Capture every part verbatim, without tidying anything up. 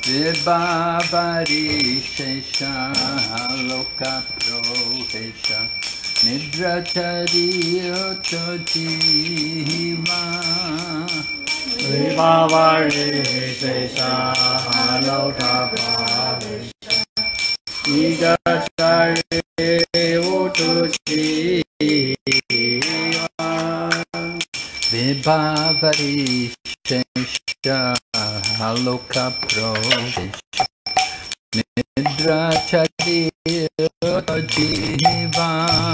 Vibhavari Shesha Loka Prohesha Nidratari Otojiva Vibhavari Shesha Loka Prohesha Nidratari Otojiva Vibhavari Shesha Loka Prohesha Nidrachari Jiva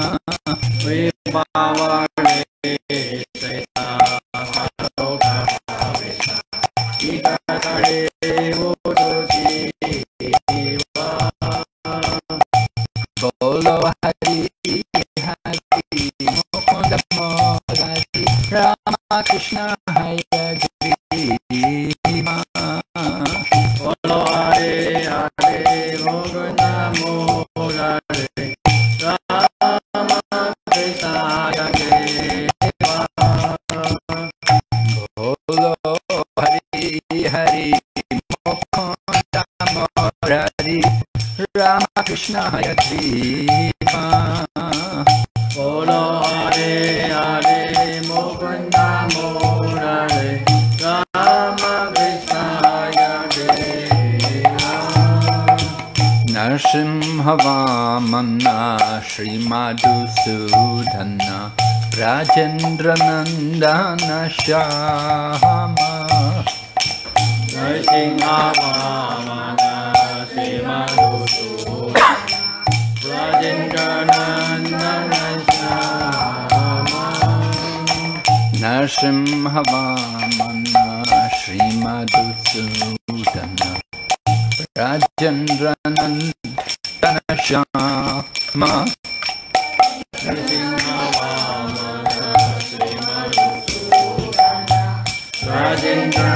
Vibhavari Shesha Loka Prohesha Nidrachari Jiva Bolo Hari Hari Mukunda Murari Rama Krishna Hayagriva Bolo Hare Hare Mukunda Murari Rama Krishna Hayagriva Bolo Hari Hari Mukunda Murari Rama Krishna Hayagriva Bolo Hare Hare Mukunda Murari Rama Krishna Hayagriva Narsimhavamana Srimadusudana Rajendra Nandana Shama Narsimhavamana Srimadusudana Rajendra Nandana Shama Narsimhavamana Srimadusudana Rajendra Nandana Shama Narsimhavamana Srimadusudana Rajendra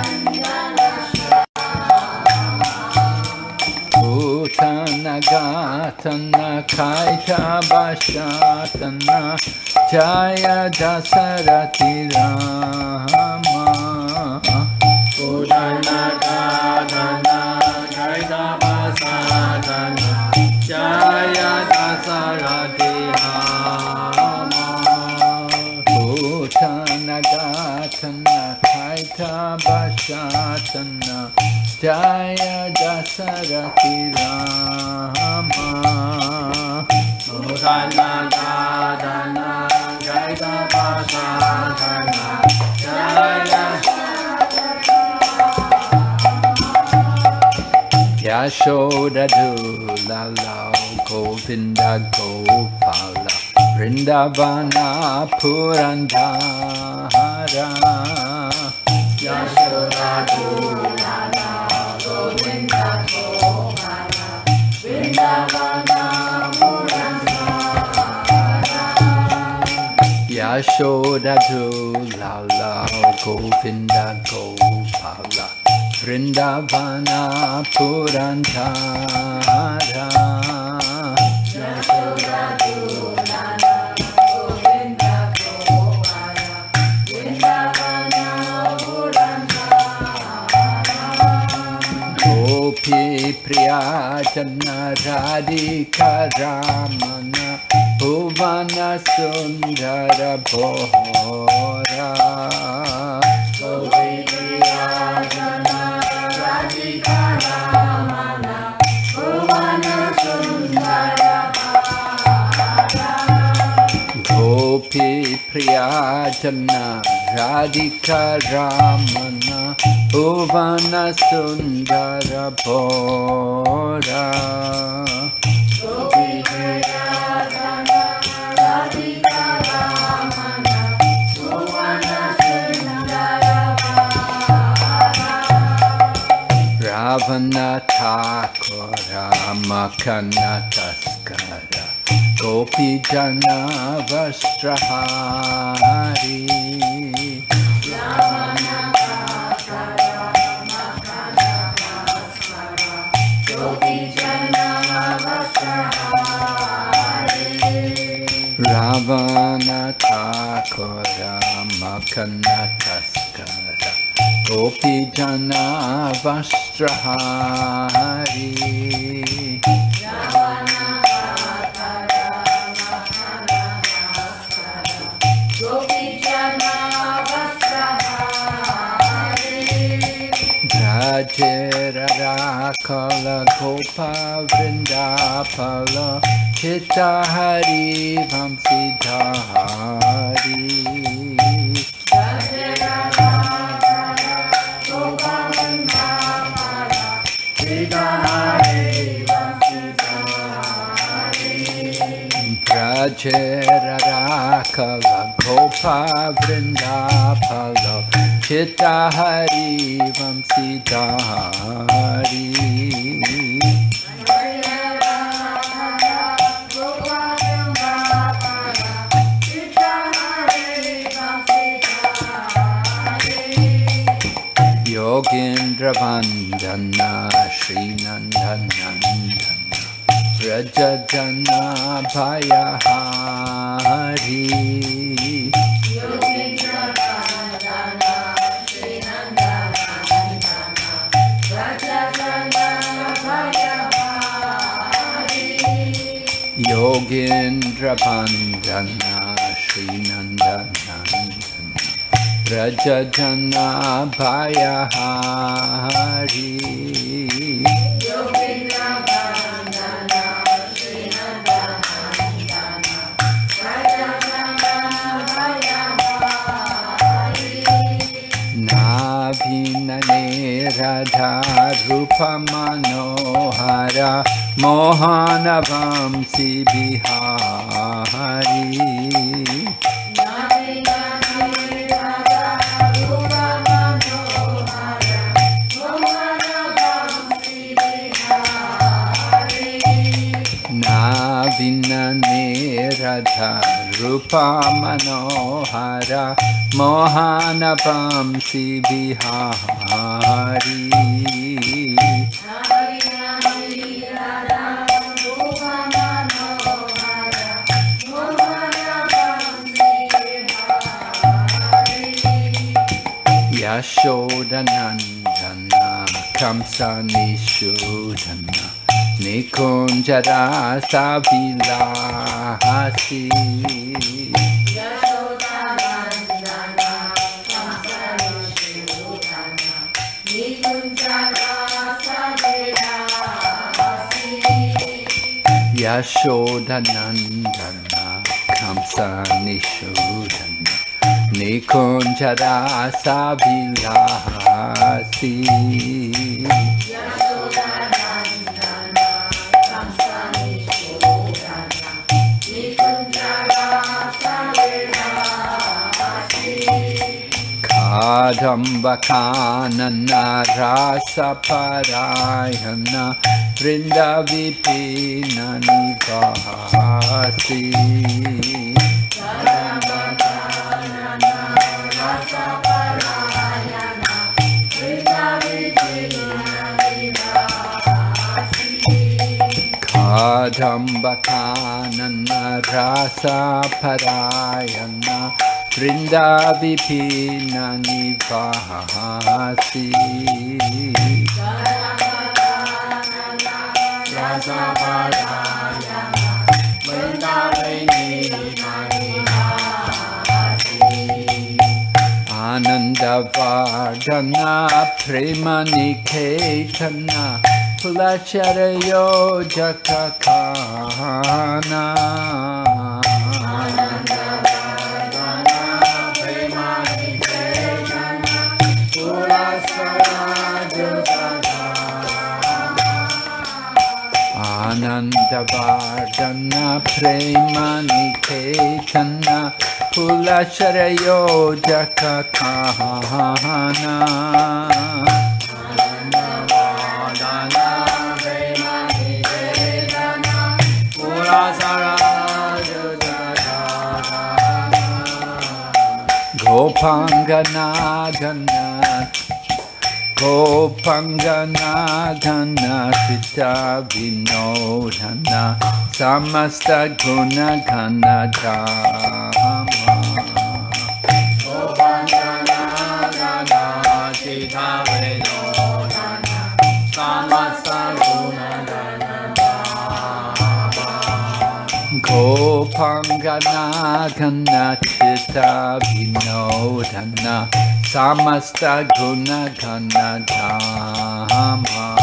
Bhutana Gatana Kaita Bashatana Jaya Dasarati Rama Bhutana Gatana Kaita Bashatana Jaya Dasarati Rama Bhutana Gatana Kaita Bashatana Jaya Dasarati Rama Bhutana Gatana Kaita Bashatana Jaya Yashoda Dulala Govinda Gopala Vrindavana Purandara Yashoda Dulala Govinda Gopala Vrindavana Purandara Yashoda Dulala Govinda Gopala Vrindavana Purandara Yashoda Dulala Govinda Gopala Vrindavana Purandara Gopi Priyajana Radhika Ramana Bhuvana Sundara Bhora Gopi Priyajana Radhika Ramana Bhuvana Sundara Bhora Gopi Priyajana Radhika Ramana Bhuvana Sundara Bhora Gopi Priyajana Radhika Ramana Bhuvana Sundara Bhora Ravana Thakura Makana Taskara Gopi Jana Vastrahari Ravana Thakura Makana Taskara Gopi Jana Vastrahari Ravana Thakura Makana Taskara Gopi Jana Vastrahari Rajarakala Gopa Vrindapala Chittahari Vamsidhari Rajarakala Gopa Vrindapala Chittahari Vamsidhari Yogendra Vandana Shri Nandanandana Rajajana Bhayahari Yogendra Vandana Shri Nandanandana Rajajana Bhayahari Nabhinane Radha Rupa Manohara Mohana Vamsi Bihari Nabhinane Radha Rupa Manohara Mohana Vamsi Bihari Yashodanandana Kamsa Nishudana Nikunjara Savilahasi Yashodanandana Kamsa Nishudana Nikunjara Savilahasi Kadambakanana Rasa Parayana Vrindavipina Nivasi Kadambakanana Rasa Parayana Vrindavipina Nivasi Kadambakanana Rasa Parayana Vrindavipina Nivasi Rasa Parayana Vrindavipina Nivasi Anandavardhana Prema Niketana Pulacharayo Jakakana Anandavardhana Prema Niketana Pulasharayo Jakakana Anandavardhana Prema Niketana Pulasharayo Jakakana Gopangana Gana Gopangana Gana Sita Vinodhana Samasta Guna Gana Dhamma Gopangana Gana Gopangana Gana Chitta Vinodana Samasta Guna Gana Dhamma.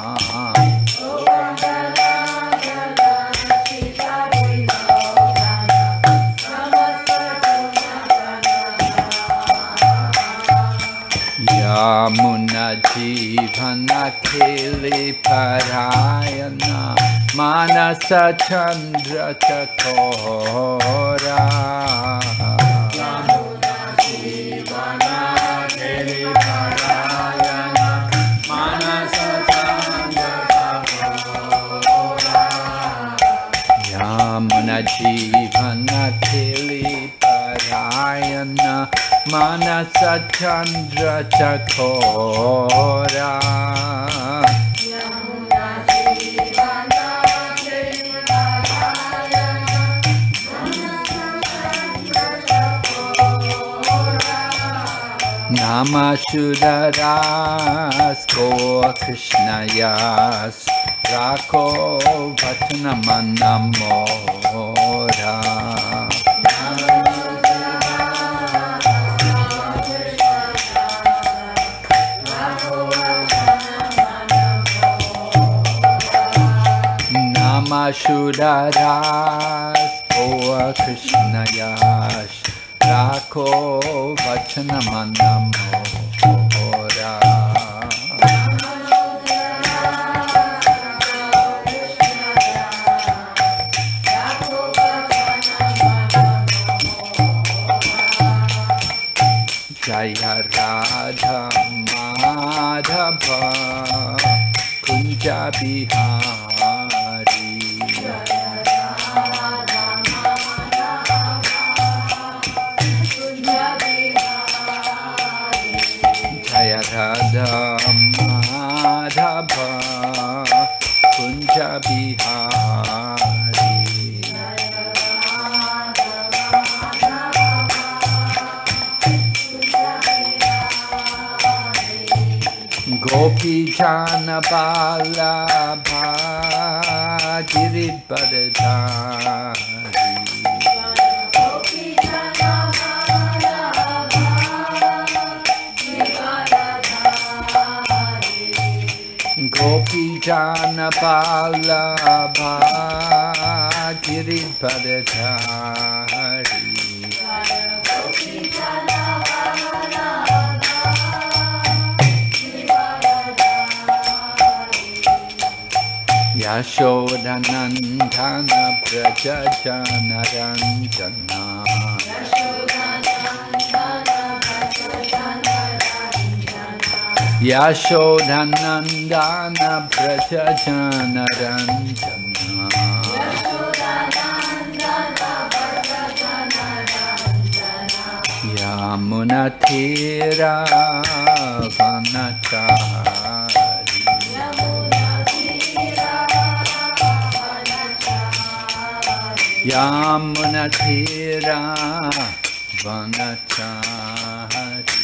Yamuna Jivana Kili Parayana Manasa Chandra Chakora. Yamuna Jivana Kili Parayana Manasa Chandra Chakora. Yamuna Jivana Kili Parayana Manasa Chandra Chakora. Yamuna Jivana Kili Parayana Manasa Chandra Chakora. Nama Shudaras Goa Krishna Yas Rako Vatana Manamora. Shudaras Goa Krishna Yash Rako Vachana Manamora. Jaya Radha Madhava Kunja Bihari. Jaya Radha Madhava Kunja Bihari. Gopi Jana Vallabha Giridharadhari. Gopi Jana Vallabha Giridharadhari. Gopi Jana Vallabha Giridharadhari. Yashodanandana Braja Jana Ranjana. Yashodanandana Braja Jana Ranjana. Yamuna Tira Vanachari. Yamuna Tira Vanachari.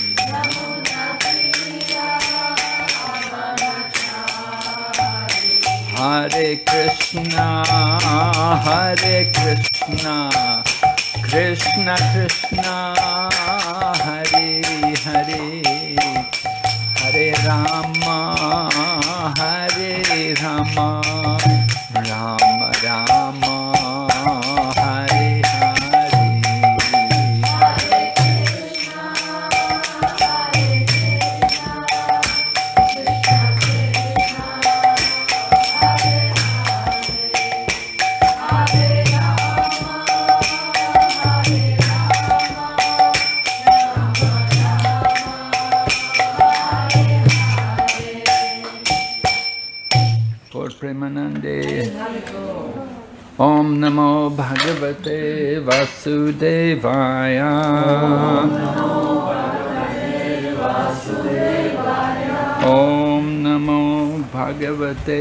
Hare Krishna, Hare Krishna, Krishna Krishna, Hare Hare, Hare Rama, Hare Rama, Rama Rama, Hare Hare. Hare Krishna, Hare Krishna, Krishna Krishna, Hare Hare, Hare Rama, Hare Rama, Rama Rama, Hare Hare. For Premanande. Om Namo Bhagavate Vasudevaya. Om Namo Bhagavate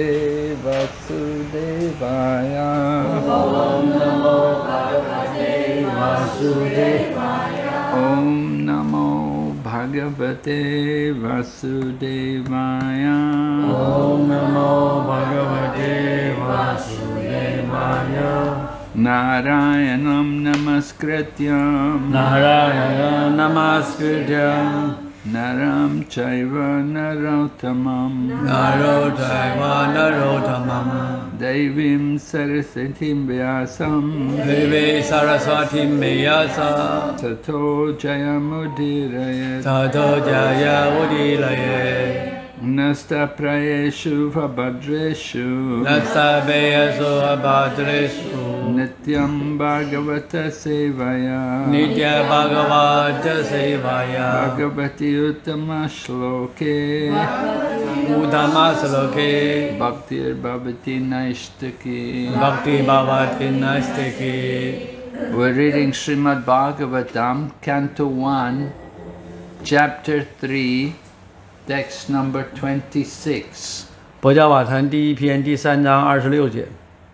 Vasudevaya. Om Namo Bhagavate Vasudevaya. Om Namo Bhagavate Vasudevaya. Om Namo Bhagavate Vasudevaya. Narayanam Namaskrityam Narayana Namaskrityam Naram Chaiva Narottamam Narotaiva Narottamam Devim Sarasatim Vyasam Devi Saraswati Vyasa Tato Jayamudirayat Tato Jaya Udilaye Nasta Prayeshu Vabhadreshu Nasta Veyasu Abhadreshu Nityam Bhagavata Sevaya Nitya Bhagavata Sevaya Bhagavati Uttama Shloke Uttama Shloke Bhaktir Bhavati Naishtaki. Bhakti Bhavati Naistaki. We're reading Srimad Bhagavatam, Canto one, Chapter three, text number twenty-six. 佛教法坛第一篇第三章二十六节。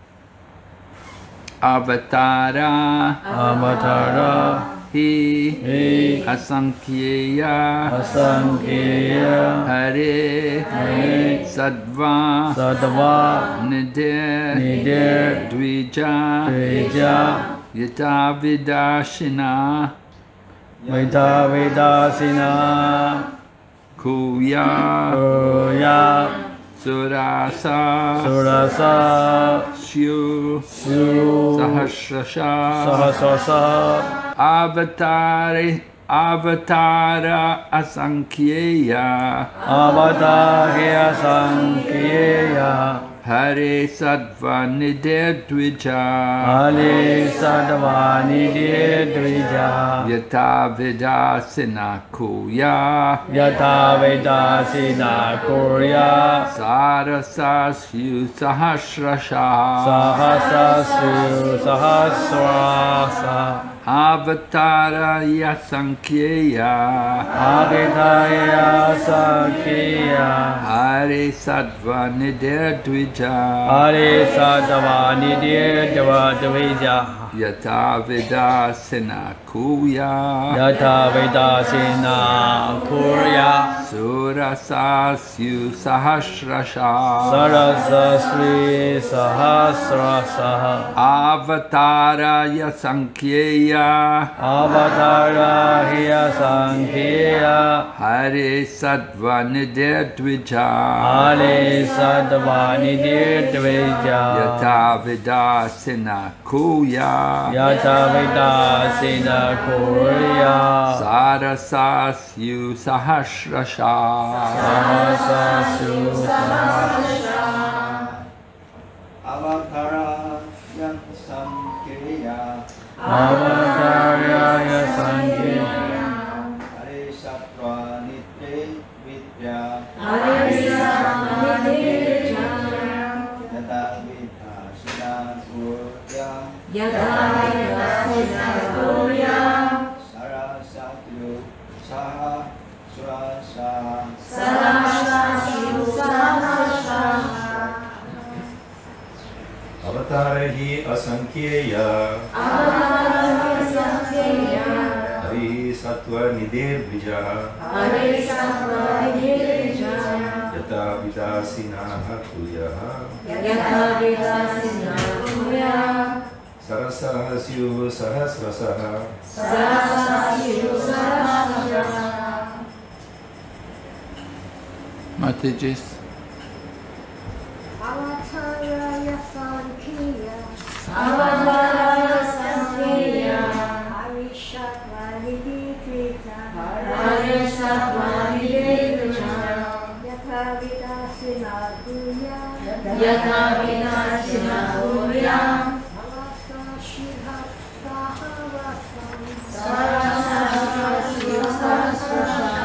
Avatara Avatara hi Hi asankyeya Asankheya hare Hare sattva Sattva nidya Nidya dvija Dvija yata vidashina Veda Vedasina kuya Kuya surasa Surasa syu Su sahasrasha Sahasrasa avatari avatara asankyeya Avatahya Sankheya hare sattva nidya dvija Ale Sattva Nidya Dvija yata vidasina kuya Yata Vedasina Kurya sarasa syu sahasrasha Sahasasu Sahasrasa avatara yasankyeya Avidaya Sankheya hare sattva nidya dvija Ale Sattva Nidya Dvija yata vidasina kuya Yata Vedasina Kurya surasa syu sahasrasha Sarasa Sri Sahasrasa avatara yasankyeya Avatara Hiya Sankheya hare sattva nidya dvija Ale Sattva Nidya Dvija yata vidasina kuya Yata Vedasina Kurya sarasa syu sahasrasha Sahasasu Sahasrasa Avatara Yasankheya Avatara Sankheya Hare Sattva Nidya Vidya Yata Vidasina Kurya Sarasatyu Saha Surasa Avatara hi asankheya Hari sattva nidya dvija Yata vidasina kuya Sarasa syu sahasrasaha Mataji's Avatara Yasankheya Avatara Yasankheya Hare Sattva Nidya Dvija Hare Sattva Nidya Dvija Yata Vidasina Kurya Yata Vidasina Kurya Sarasa Shiva Sahavasam Sarasa Shiva Sahasrasha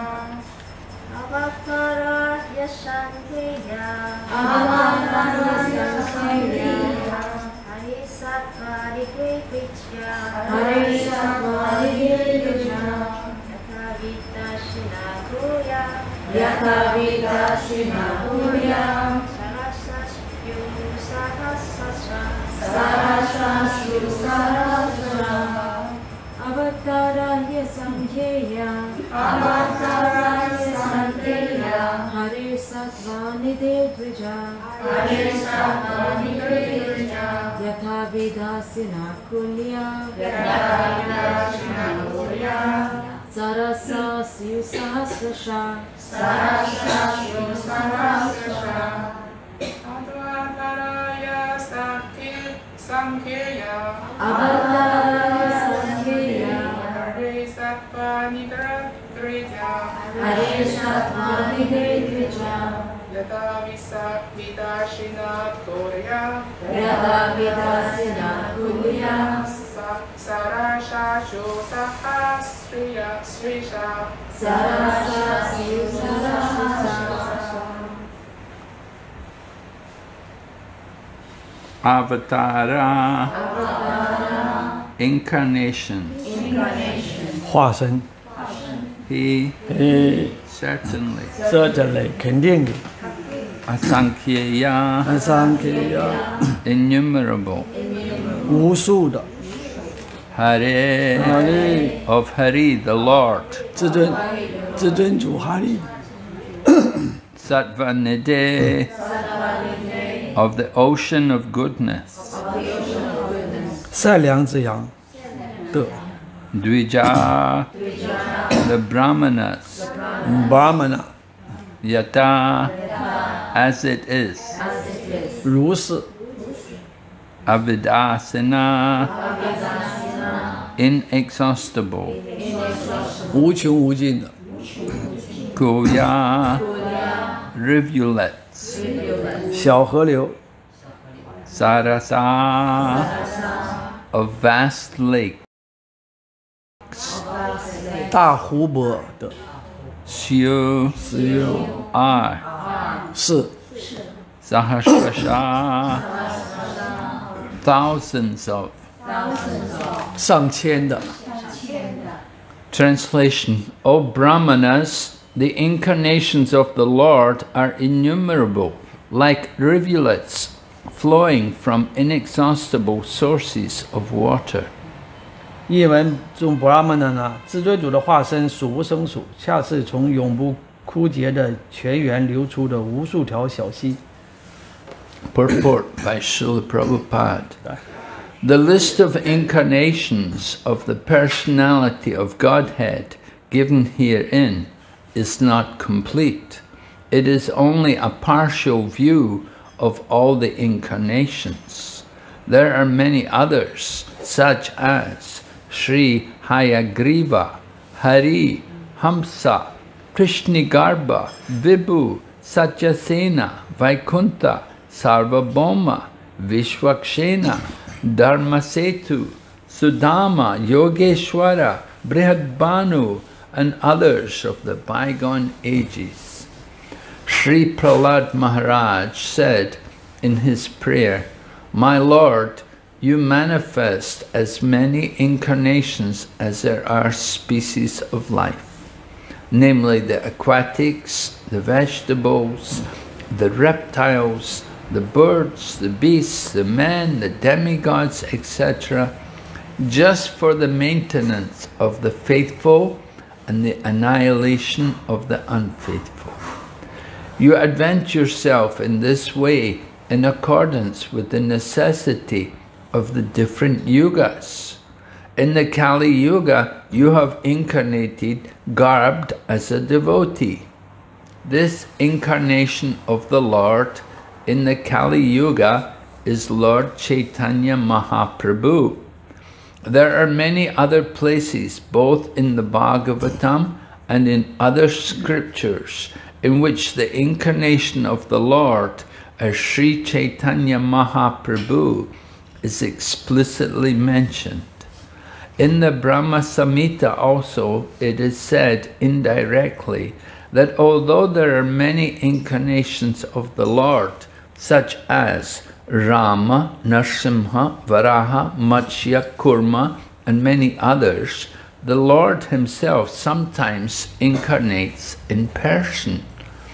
Avatara Yasankheya Avatara Yasankheya Hare Sattva Nidya Dvija Hare Sattva Nidya Dvija Yata Vidasina Kurya Yata Vidasina Kurya Sarasa Shiva Sahasrasam Sarasa Shiva Sahasrasha Avatara Yasankheya Avatara Yasankheya Hare Sattva Nidya Dvija Hare Sattva Nidya Dvija Yatha Vidasina Kulya Sarasa Siu Sahasrasha Advataraya Sankheya Avatara Sankheya Hare Sattva Nidra Drija Hare Sattva Nidra Yata Visa Vidashina Torya Yatha Vidasina Kulya Sarashashu Sahasriya Srisha Sarasa Siu Sahasrasha Avatara, incarnation. 化身 He 诶 certainly. ，certainly 肯定的， Asankhya, 安桑给呀， innumerable. 无数的， Hare, 哈利 of Hari, the Lord. 至尊至尊主哈利， Sattvanide, of the ocean of goodness. 善良之阳的 Dvija, the Brahmanas. Brahmana Yata, as it is. 如是 Avidasana, inexhaustible. 无穷无尽的 Kuya, rivulets. 小河流， Sarasa, of vast lakes. 大湖泊的 Shu, 只有 are. 是 Sahasrasha, thousands of. 上千的。 Translation: O Brahmanas, the incarnations of the Lord are innumerable, like rivulets flowing from inexhaustible sources of water. 译文中 Brahmana 呢，至尊主的化身数不胜数，恰似从永不枯竭的泉源流出的无数条小溪。 Purport by Srila Prabhupada. The list of incarnations of the personality of Godhead given herein is not complete. It is only a partial view of all the incarnations. There are many others, such as Sri Hayagriva, Hari, Hamsa, Krishnigarbha, Vibhu, Satyasena, Vaikuntha, Sarvabhauma, Vishwakshena, Dharmasetu, Sudama, Yogeshwara, Brihadbanu, and others of the bygone ages. Sri Prahlad Maharaj said in his prayer, "My Lord, you manifest as many incarnations as there are species of life, namely the aquatics, the vegetables, the reptiles, the birds, the beasts, the men, the demigods, et cetera, just for the maintenance of the faithful and the annihilation of the unfaithful. You advance yourself in this way in accordance with the necessity of the different yugas. In the Kali Yuga, you have incarnated garbed as a devotee. This incarnation of the Lord in the Kali Yuga is Lord Chaitanya Mahaprabhu. There are many other places, both in the Bhagavatam and in other scriptures, in which the incarnation of the Lord as Sri Chaitanya Mahaprabhu is explicitly mentioned. In the Brahma Samhita also, it is said indirectly that although there are many incarnations of the Lord, such as Rama, Narsimha, Varaha, Matsya, Kurma, and many others, the Lord himself sometimes incarnates in person.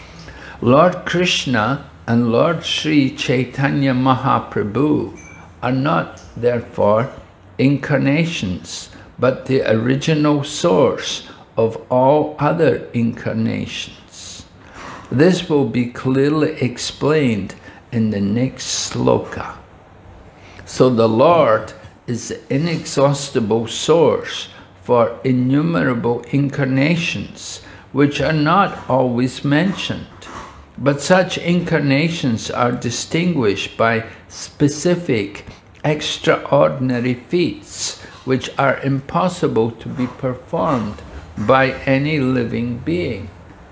Lord Krishna and Lord Sri Chaitanya Mahaprabhu are not, therefore, incarnations, but the original source of all other incarnations. This will be clearly explained in the next sloka. So the Lord is the inexhaustible source for innumerable incarnations, which are not always mentioned. But such incarnations are distinguished by specific, extraordinary feats, which are impossible to be performed by any living being.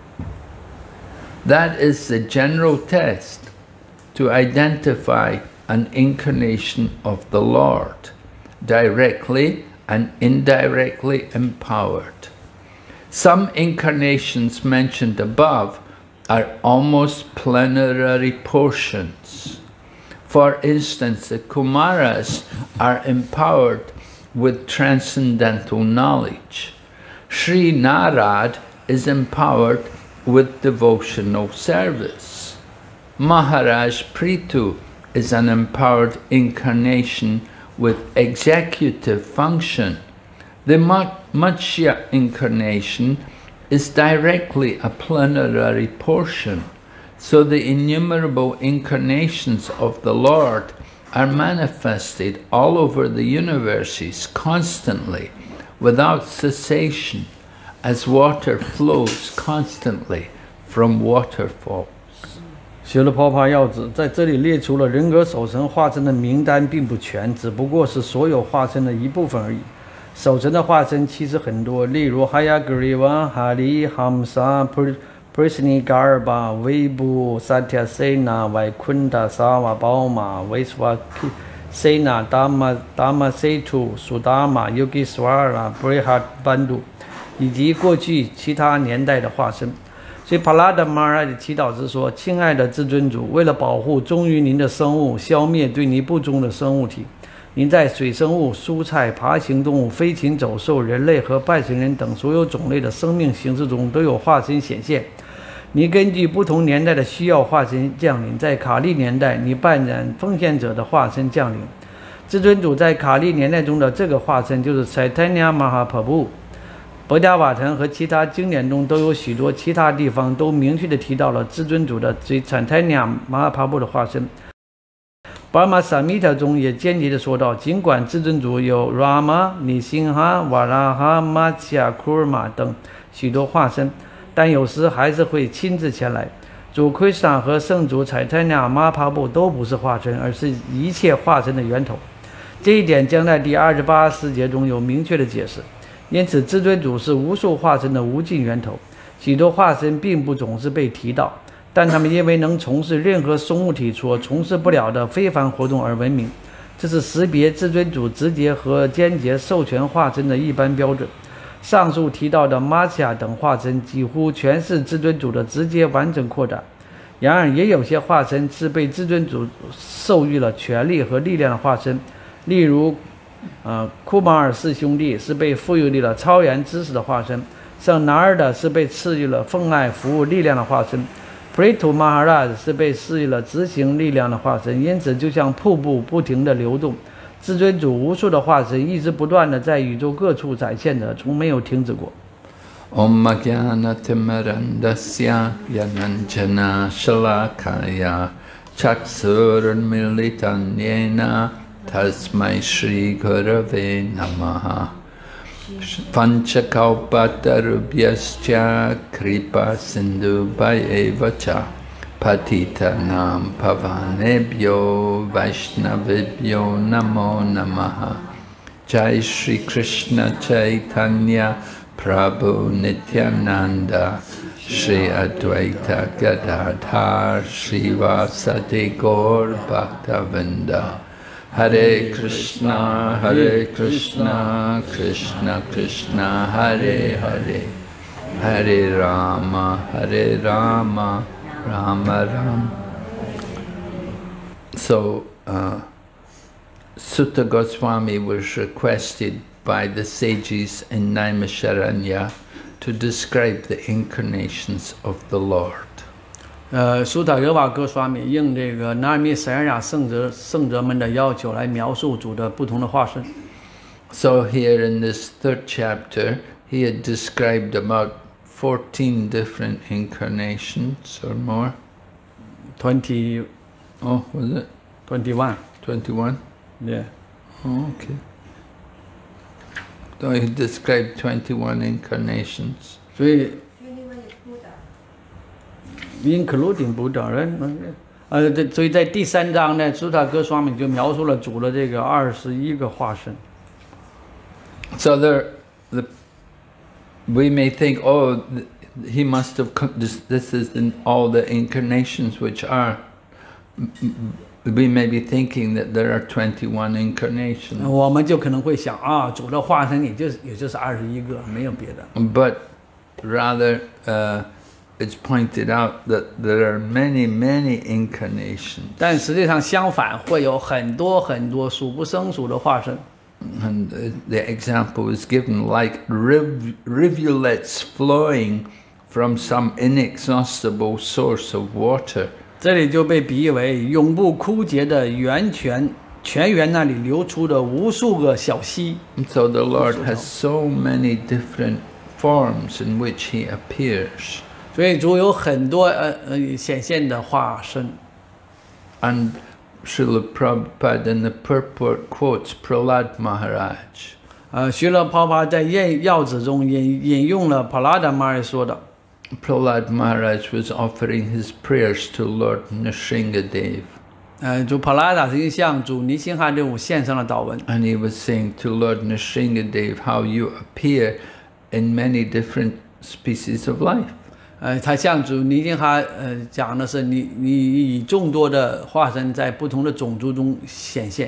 That is the general test to identify an incarnation of the Lord, directly and indirectly empowered. Some incarnations mentioned above are almost plenary portions. For instance, the Kumaras are empowered with transcendental knowledge. Sri Narad is empowered with devotional service. Maharaj Prithu is an empowered incarnation with executive function. The Matsya incarnation is directly a plenary portion, so the innumerable incarnations of the Lord are manifested all over the universes constantly, without cessation, as water flows constantly from waterfalls. 学了泡泡要旨在这里列出了人格守神化身的名单，并不全，只不过是所有化身的一部分而已。守神的化身其实很多，例如 Hayagriva、Hari、Hamsa、Prisnigarbha、Vibhu、Satyasena、Vaikunta、Sava、宝马、Vaisvakisena、Dhamma、Dhammasetu、Sudama、Yogiswara、Brihadbandhu 以及过去其他年代的化身。所以帕拉达马拉的祈祷是说：亲爱的至尊主，为了保护忠于您的生物，消灭对你不忠的生物体，您在水生物、蔬菜、爬行动物、飞禽走兽、人类和拜神人等所有种类的生命形式中都有化身显现。你根据不同年代的需要化身降临，在卡利年代，你扮演奉献者的化身降临。至尊主在卡利年代中的这个化身就是 Chaitanya Mahaprabhu。博迦瓦腾和其他经典中都有许多其他地方都明确地提到了至尊主的 Chaitanya Mahaprabhu 的化身。Brahma Samhita 中也间接地说到，尽管至尊主有 Rama、Nisinha、Varaha、Matsya、Kurma 等许多化身，但有时还是会亲自前来。主 Krishna 和圣主 Chaitanya Mahaprabhu 都不是化身，而是一切化身的源头。这一点将在第二十八世节中有明确的解释。因此，至尊主是无数化身的无尽源头。许多化身并不总是被提到，但他们因为能从事任何生物体所从事不了的非凡活动而闻名。这是识别至尊主直接和间接授权化身的一般标准。上述提到的玛契亚等化身几乎全是至尊主的直接完整扩展。然而，也有些化身是被至尊主授予了权力和力量的化身，例如。呃，库马尔四兄弟是被赋予了超然知识的化身，圣拿尔的是被赐予了奉爱服务力量的化身，普利图马哈拉是被赐予了执行力量的化身。因此，就像瀑布不停地流动，至尊主无数的化身一直不断地在宇宙各处展现着，从没有停止过。 Om Jnana Timirandasya Yananjana Shalakaya Chaksurunmilitan Yena Tasmai Shri Gurave Namaha Panchakalpatarubhyascha Kripa Sindhu Bhayevacha Patitanam Pavanebhyo Vaishnavibhyo Namo Namaha Jai Shri Krishna Chaitanya Prabhu Nityananda Shri Advaita Gadadhar Srivasadi Gaur Bhaktavinda Hare Krishna, Hare Krishna, Krishna Krishna, Hare Hare, Hare Rama, Hare Rama, Rama Rama. So, uh, Sutta Goswami was requested by the sages in Naimisharanya to describe the incarnations of the Lord. 呃，苏塔格瓦哥swami应这个纳米塞亚圣者圣者们的要求来描述主的不同的化身。 So here in this third chapter, he had described about fourteen different incarnations or more. Twenty. Oh, was it? Twenty-one. Twenty-one. Yeah. Oh, okay. So he described twenty-one incarnations. 所以 including Buddha， 人，呃，这所以在第三章呢，苏塔哥双敏就描述了主的这个二十一个化身。 So there, the we may think, oh, he must have come, this, this is in all the incarnations which are. We may be thinking that there are twenty-one incarnations. 我们就可能会想啊，主的化身也就是也就是二十一个，没有别的。 But rather, uh, it's pointed out that there are many, many incarnations. 但实际上相反，会有很多很多数不胜数的化身。 And the example is given like riv rivulets flowing from some inexhaustible source of water. 这里就被比喻为永不枯竭的源泉，泉源那里流出的无数个小溪。 And so the Lord has so many different forms in which He appears. 所以主有很多呃呃显现的化身。 And Srila Prabhupada in the purport quotes Prahlad Maharaj. 呃，须勒泡泡在要要旨中引引用了帕拉达玛尔说的。 Prahlad Maharaj was offering his prayers to Lord Nrsingadev. 呃，主帕拉达是向主尼辛哈德武献上了祷文。 And he was saying to Lord Nrsingadev how you appear in many different species of life. 呃，他向主尼辛哈呃讲的是你你以众多的化身在不同的种族中显现。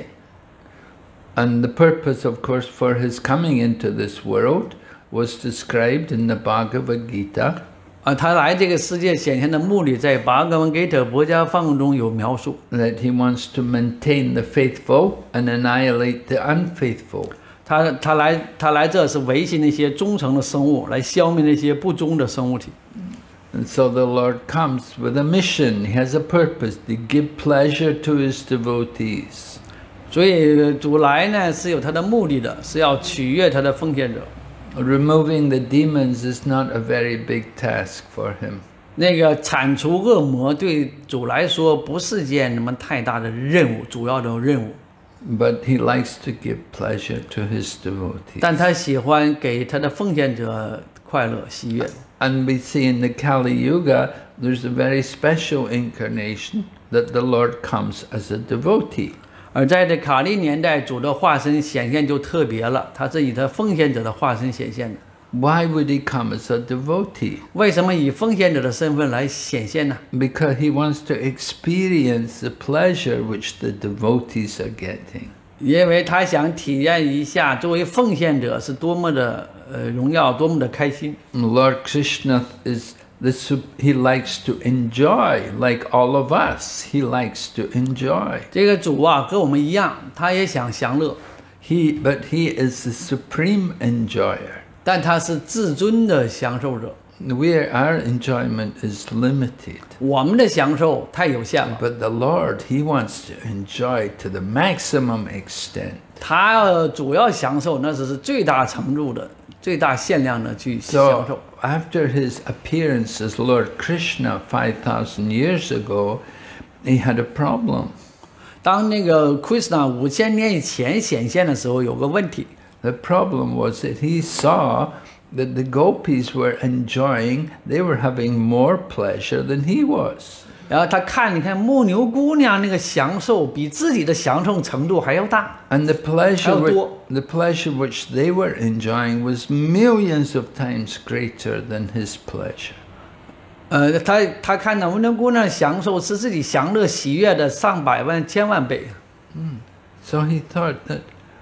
And the purpose, of course, for his coming into this world was described in the Bhagavad Gita. 啊，他来这个世界显现的目的，在《巴格文给特博家放》中有描述。 That he wants to maintain the faithful and annihilate the unfaithful. 他他来他来这是维系那些忠诚的生物，来消灭那些不忠的生物体。 And so the Lord comes with a mission. He has a purpose to give pleasure to His devotees. 所以主来呢是有他的目的的，是要取悦他的奉献者。 Removing the demons is not a very big task for him. 那个铲除恶魔对主来说不是件什么太大的任务，主要的任务。 But he likes to give pleasure to his devotees. 但他喜欢给他的奉献者快乐喜悦。 And we see in the Kali Yuga, there's a very special incarnation that the Lord comes as a devotee. 而在这卡利年代，主的化身显现就特别了，他是以他奉献者的化身显现的。 Why would he come as a devotee? 为什么以奉献者的身份来显现呢？ Because he wants to experience the pleasure which the devotees are getting. 因为他想体验一下作为奉献者是多么的呃荣耀，多么的开心。 Lord Krishna is the he likes to enjoy, like all of us. He likes to enjoy. 这个主啊，和我们一样，他也想享乐。 He, but he is the supreme enjoyer. 但他是至尊的享受者。 Where our enjoyment is limited. 我们的享受太有限了。 But the Lord, He wants to enjoy to the maximum extent. 他主要享受那只是最大程度的、最大限量的去享受。 So after his appearance as Lord Krishna five thousand years ago, he had a problem. 当那个 Krishna 五千年以前显现的时候，有个问题。 The problem was that he saw that the gopis were enjoying, they were having more pleasure than he was. 然后他看，你看牧牛姑娘那个享受比自己的享受程度还要大。 And the pleasure, which, the pleasure which they were enjoying was millions of times greater than his pleasure. 呃，他他看到牧牛姑娘享受是自己享乐喜悦的上百万千万倍。 Mm. So he thought that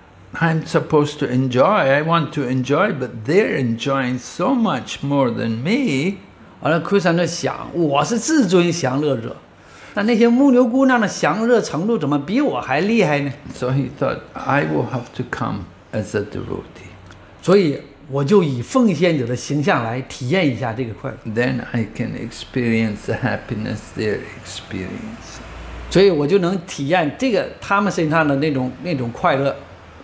I'm supposed to enjoy, I want to enjoy, but they're enjoying so much more than me. 完了，奎山就想，我是至尊享乐者，但那些牧牛姑娘的享乐程度怎么比我还厉害呢？ So he thought, I will have to come as a devotee. 所以我就以奉献者的形象来体验一下这个快乐。 Then I can experience the happiness they're experiencing. 所以我就能体验这个他们身上的那种那种快乐。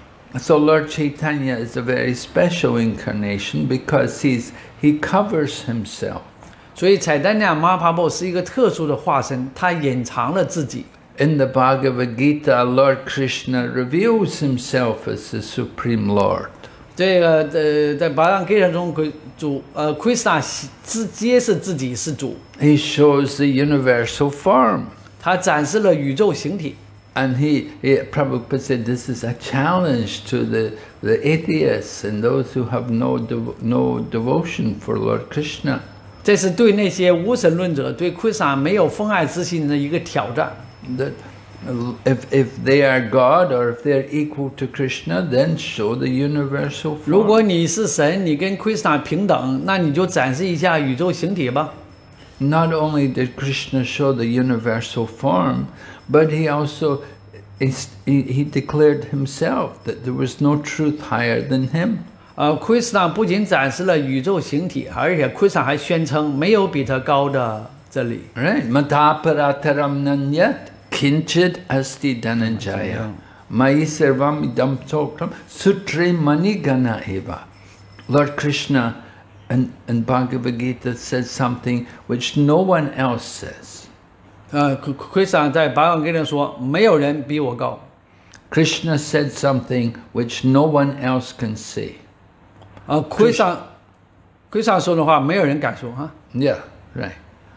So Lord Chaitanya is a very special incarnation because he's he covers himself. 所以彩丹尼亚玛哈帕布是一个特殊的化身，他隐藏了自己。 in the Bhagavad Gita, Lord Krishna reveals himself as the Supreme Lord. 这个呃，在《八藏经》中，主呃 Krishna 自揭示自己是主， He shows the universal form. 他展示了宇宙形体。 And he, he Prabhupada said this is a challenge to the, the atheists and those who have no, devo, no devotion for Lord Krishna. 这是对那些无神论者、对 Krishna 没有奉爱之心的一个挑战。 That if, if they are God or if they are equal to Krishna, then show the universal 如果 form. 你是神，你跟 Krishna 平等，那你就展示一下宇宙形体吧。 Not only did Krishna show the universal form, but he also he, he declared himself that there was no truth higher than him. 呃 ，Krishna 不仅展示了宇宙形体，而且 Krishna 还宣称没有比他高的真理。 Right? Madhaparataram nanyat kinchid asti dhananjaya. Mai sarvam idam tokram sutre manigana eva. Lord Krishna in, in Bhagavad Gita says something which no one else says. 呃 ，Krishna 在《八藏经》里说，没有人比我高。 Krishna said something which no one else can say. 呃 ，Krishna Krishna 说的话，没有人敢说哈。 Yeah, right.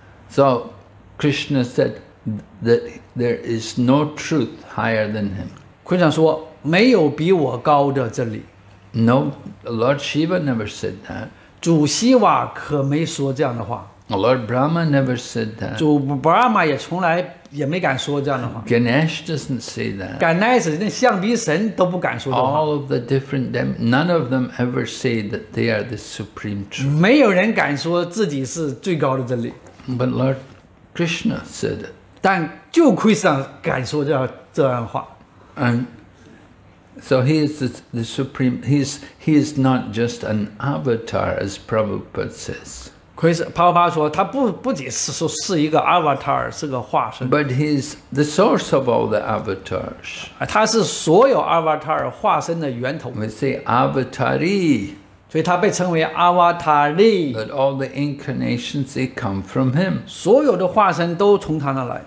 So Krishna said that there is no truth higher than him. Krishna 说，没有比我高的真理。 No, Lord Shiva never said that. 主希瓦可没说这样的话， Lord Brahma never said that. 主 Brahma 也从来也没敢说这样的话。 Ganesh doesn't say that. 敢乃是那象鼻神都不敢说这话， All of the different, dem- none of them ever say that they are the supreme truth. 没有人敢说自己是最高的真理。 But Lord Krishna said it. 但就 Krishna 敢说这样这样的话。 And so he is the, the supreme, he is, he is not just an avatar as Prabhupada says. Krishna 啪啪说，他不不仅是说是一个 avatar， 是个化身， But he is the source of all the avatars. 他是所有 avatar 化身的源头， We say avatari, 所以他被称为 avatari， that all the incarnations, they come from him. 所有的化身都从他那来。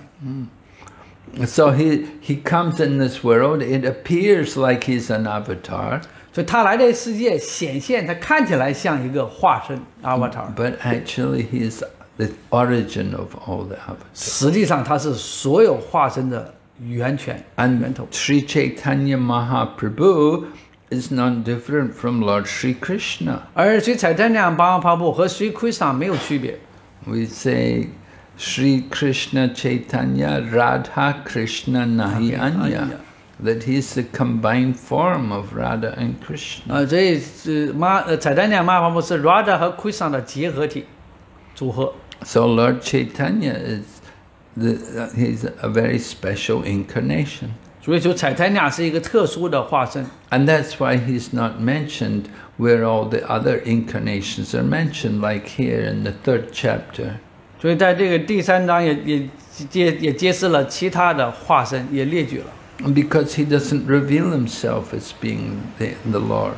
So he, he comes in this world, it appears like he's an avatar, 所以他来这世界显现，他看起来像一个化身 avatar， but actually he is the origin of all the avatars. 实际上他是所有化身的源泉源 And 头。 Sri Chaitanya Mahaprabhu is not different from Lord Sri Krishna. 而水彩丹亮巴帕布和水 Krishna 没有区别。 We say Sri Krishna Chaitanya Radha Krishna Nahi Anya. That he is the combined form of Radha and Krishna. 呃，所以是马呃彩丹亮马帕布是 Radha 和 Krishna 的结合体组合。 So Lord Chaitanya is the, uh, he's a very special incarnation. 所以说彩丹亮是一个特殊的化身。 And that's why he's not mentioned where all the other incarnations are mentioned, like here in the third chapter. 所以在这个第三章也也揭也揭示了其他的化身，也列举了。 Because he doesn't reveal himself as being the, the Lord.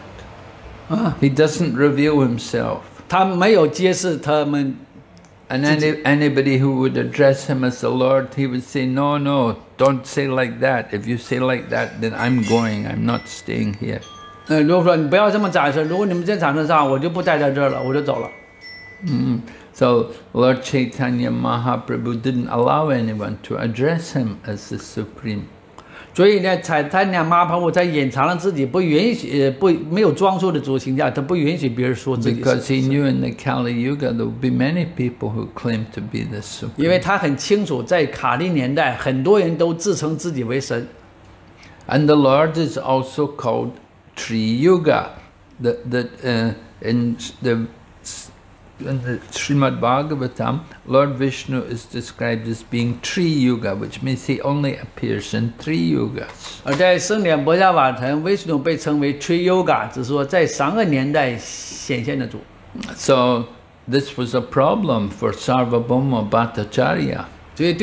He doesn't reveal himself. 他没有揭示他们。 And any, anybody who would address him as the Lord, he would say, no, no, don't say like that. If you say like that, then I'm going, I'm not staying here. 呃，如果说你不要这么展示，如果你们这展示上，我就不待在这儿了，我就走了。 Mm. So Lord Chaitanya Mahaprabhu didn't allow anyone to address him as the Supreme. 所以呢，彩丹亮马帕布在隐藏了自己，不允许呃不没有装束的主形象，他不允许别人说自己 Because 是 he knew in the Kali Yuga there would be many people who claim to be the 因为 Supreme. 他很清楚，在卡利年代，很多人都自称自己为神。 And the Lord is also called Tri Yuga. That that uh, in the in the Srimad Bhagavatam, Lord Vishnu is described as being Tri Yuga, which means he only appears in three yugas. 而在圣典博伽瓦腾，威斯努被称为 Tri Yoga， 只是说在三个年代显现的主。 So this was a problem for Sarvabhauma Bhattacharya. 所以对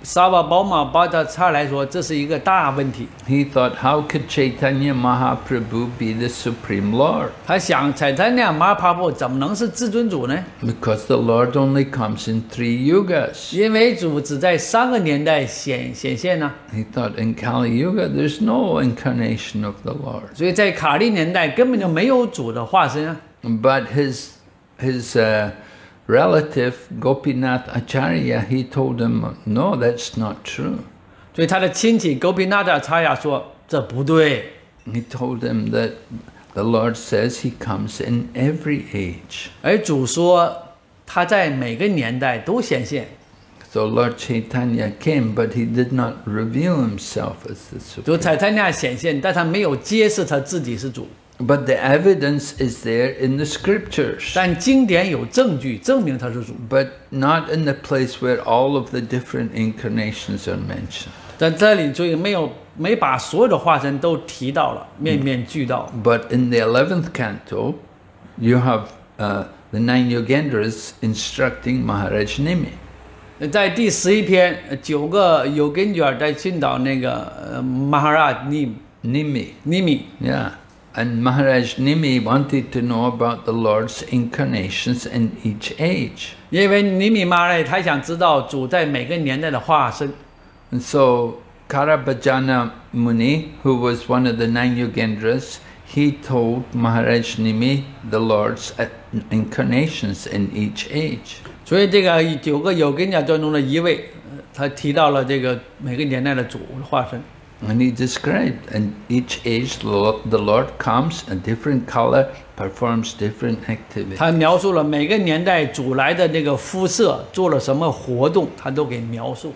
沙瓦宝马巴达查来说，这是一个大问题。 He thought, how could Chaitanya Mahaprabhu be the Supreme Lord? 他想，彩檀那马帕布怎么能是至尊主呢？ Because the Lord only comes in three yugas. 因为主只在三个年代显显现呢、啊， He thought in Kali Yuga there's no incarnation of the Lord. 所以在卡利年代根本就没有主的化身啊。 But his his uh, relative Gopinath Acharya, he told him, no, that's not true. 所以他的亲戚勾皮纳达查亚说这不对。 He told him that the Lord says he comes in every age. 而主说他在每个年代都显现。 So Lord Chaitanya came, but he did not reveal himself as the 主 Supreme. 彩檀那显现，但他没有揭示他自己是主。 But the evidence is there in the scriptures. 但经典有证据证明他是主， But not in the place where all of the different incarnations are mentioned. 在这里所以没有没把所有的化身都提到了，面面俱到。 But in the eleventh canto, you have uh, the nine Yogendras instructing Maharaj Nimi. 在第十一篇，呃九个有根卷在训导那个呃马哈拉尼 Nimi, 尼米， yeah. And Maharaj Nimi wanted to know about the Lord's incarnations in each age. 因为尼米马哈拉他想知道主在每个年代的化身， And so Karabhajana Muni, who was one of the nine Yogendras, he told Maharaj Nimi the Lord's incarnations in each age. 所以这个九个有根讲当中的一位，呃他提到了这个每个年代的主的化身。 And he described, in each age the Lord, the Lord comes a different color, performs different activities. 他描述了每个年代主来的那个肤色做了什么活动，他都给描述。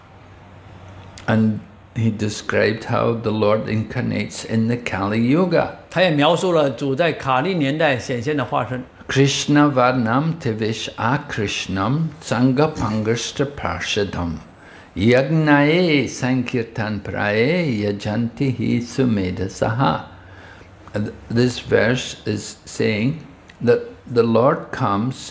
And he described how the Lord incarnates in the Kali Yuga. 他也描述了主在卡利年代显现的化身。 Krishna Varnam Tivish Akrishnam Sangha Pangastra Parshadam Yagnaye Sankirtan Praye Yajanti Hi Sumeda Saha. This verse is saying that the Lord comes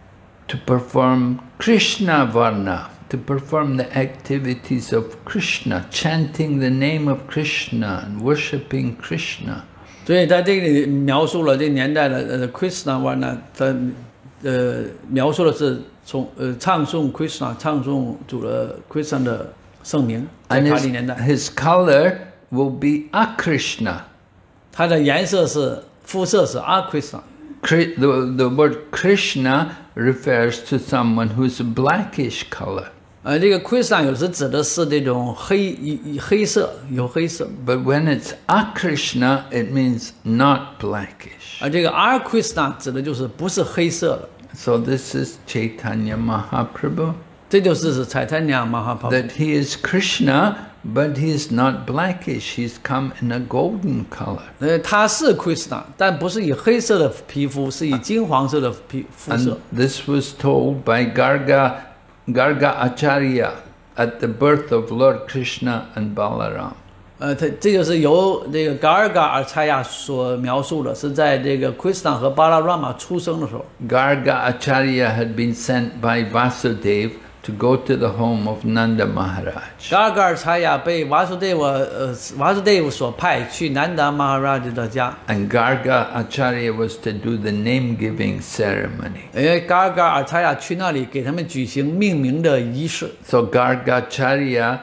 to perform Krishna Varna, to perform the activities of Krishna, chanting the name of Krishna and worshipping Krishna. 所以在这里描述了这年代的呃 Krishna 完了，他呃描述的是从呃唱诵 Krishna 唱诵主的 Krishna 的圣名，在 And 卡利年代， his, his color will be Akrishna. 它的颜色是肤色是阿 Krishna。 Kri- The, the word Krishna refers to someone who's a blackish color. 呃，这个 Krishna 有时指的是这种黑一黑色，有黑色。 But when it's Akrishna, it means not blackish. 而这个 R Krishna 指的就是不是黑色的， So this is Chaitanya Mahaprabhu. 这就是彩檀娘玛哈帕布。 That he is Krishna, but he is not blackish. He's come in a golden color. 呃，他是 Krishna， 但不是以黑色的皮肤，是以金黄色的皮肤色 And。this was told by Garga, Garga Acharya at the birth of Lord Krishna and Balaram. 呃，他这就是由这个嘎尔嘎尔查亚所描述的，是在这个 Krishna 和巴拉拉玛出生的时候。 Garga Acharya had been sent by Vasudev to go to the home of Nanda Maharaj. 嘎尔嘎尔查亚被瓦苏德沃呃瓦苏德沃所派去南达马哈拉的家， And Garga Acharya was to do the name-giving ceremony. 因为嘎尔嘎尔查亚去那里给他们举行命名的仪式。 So Garga Acharya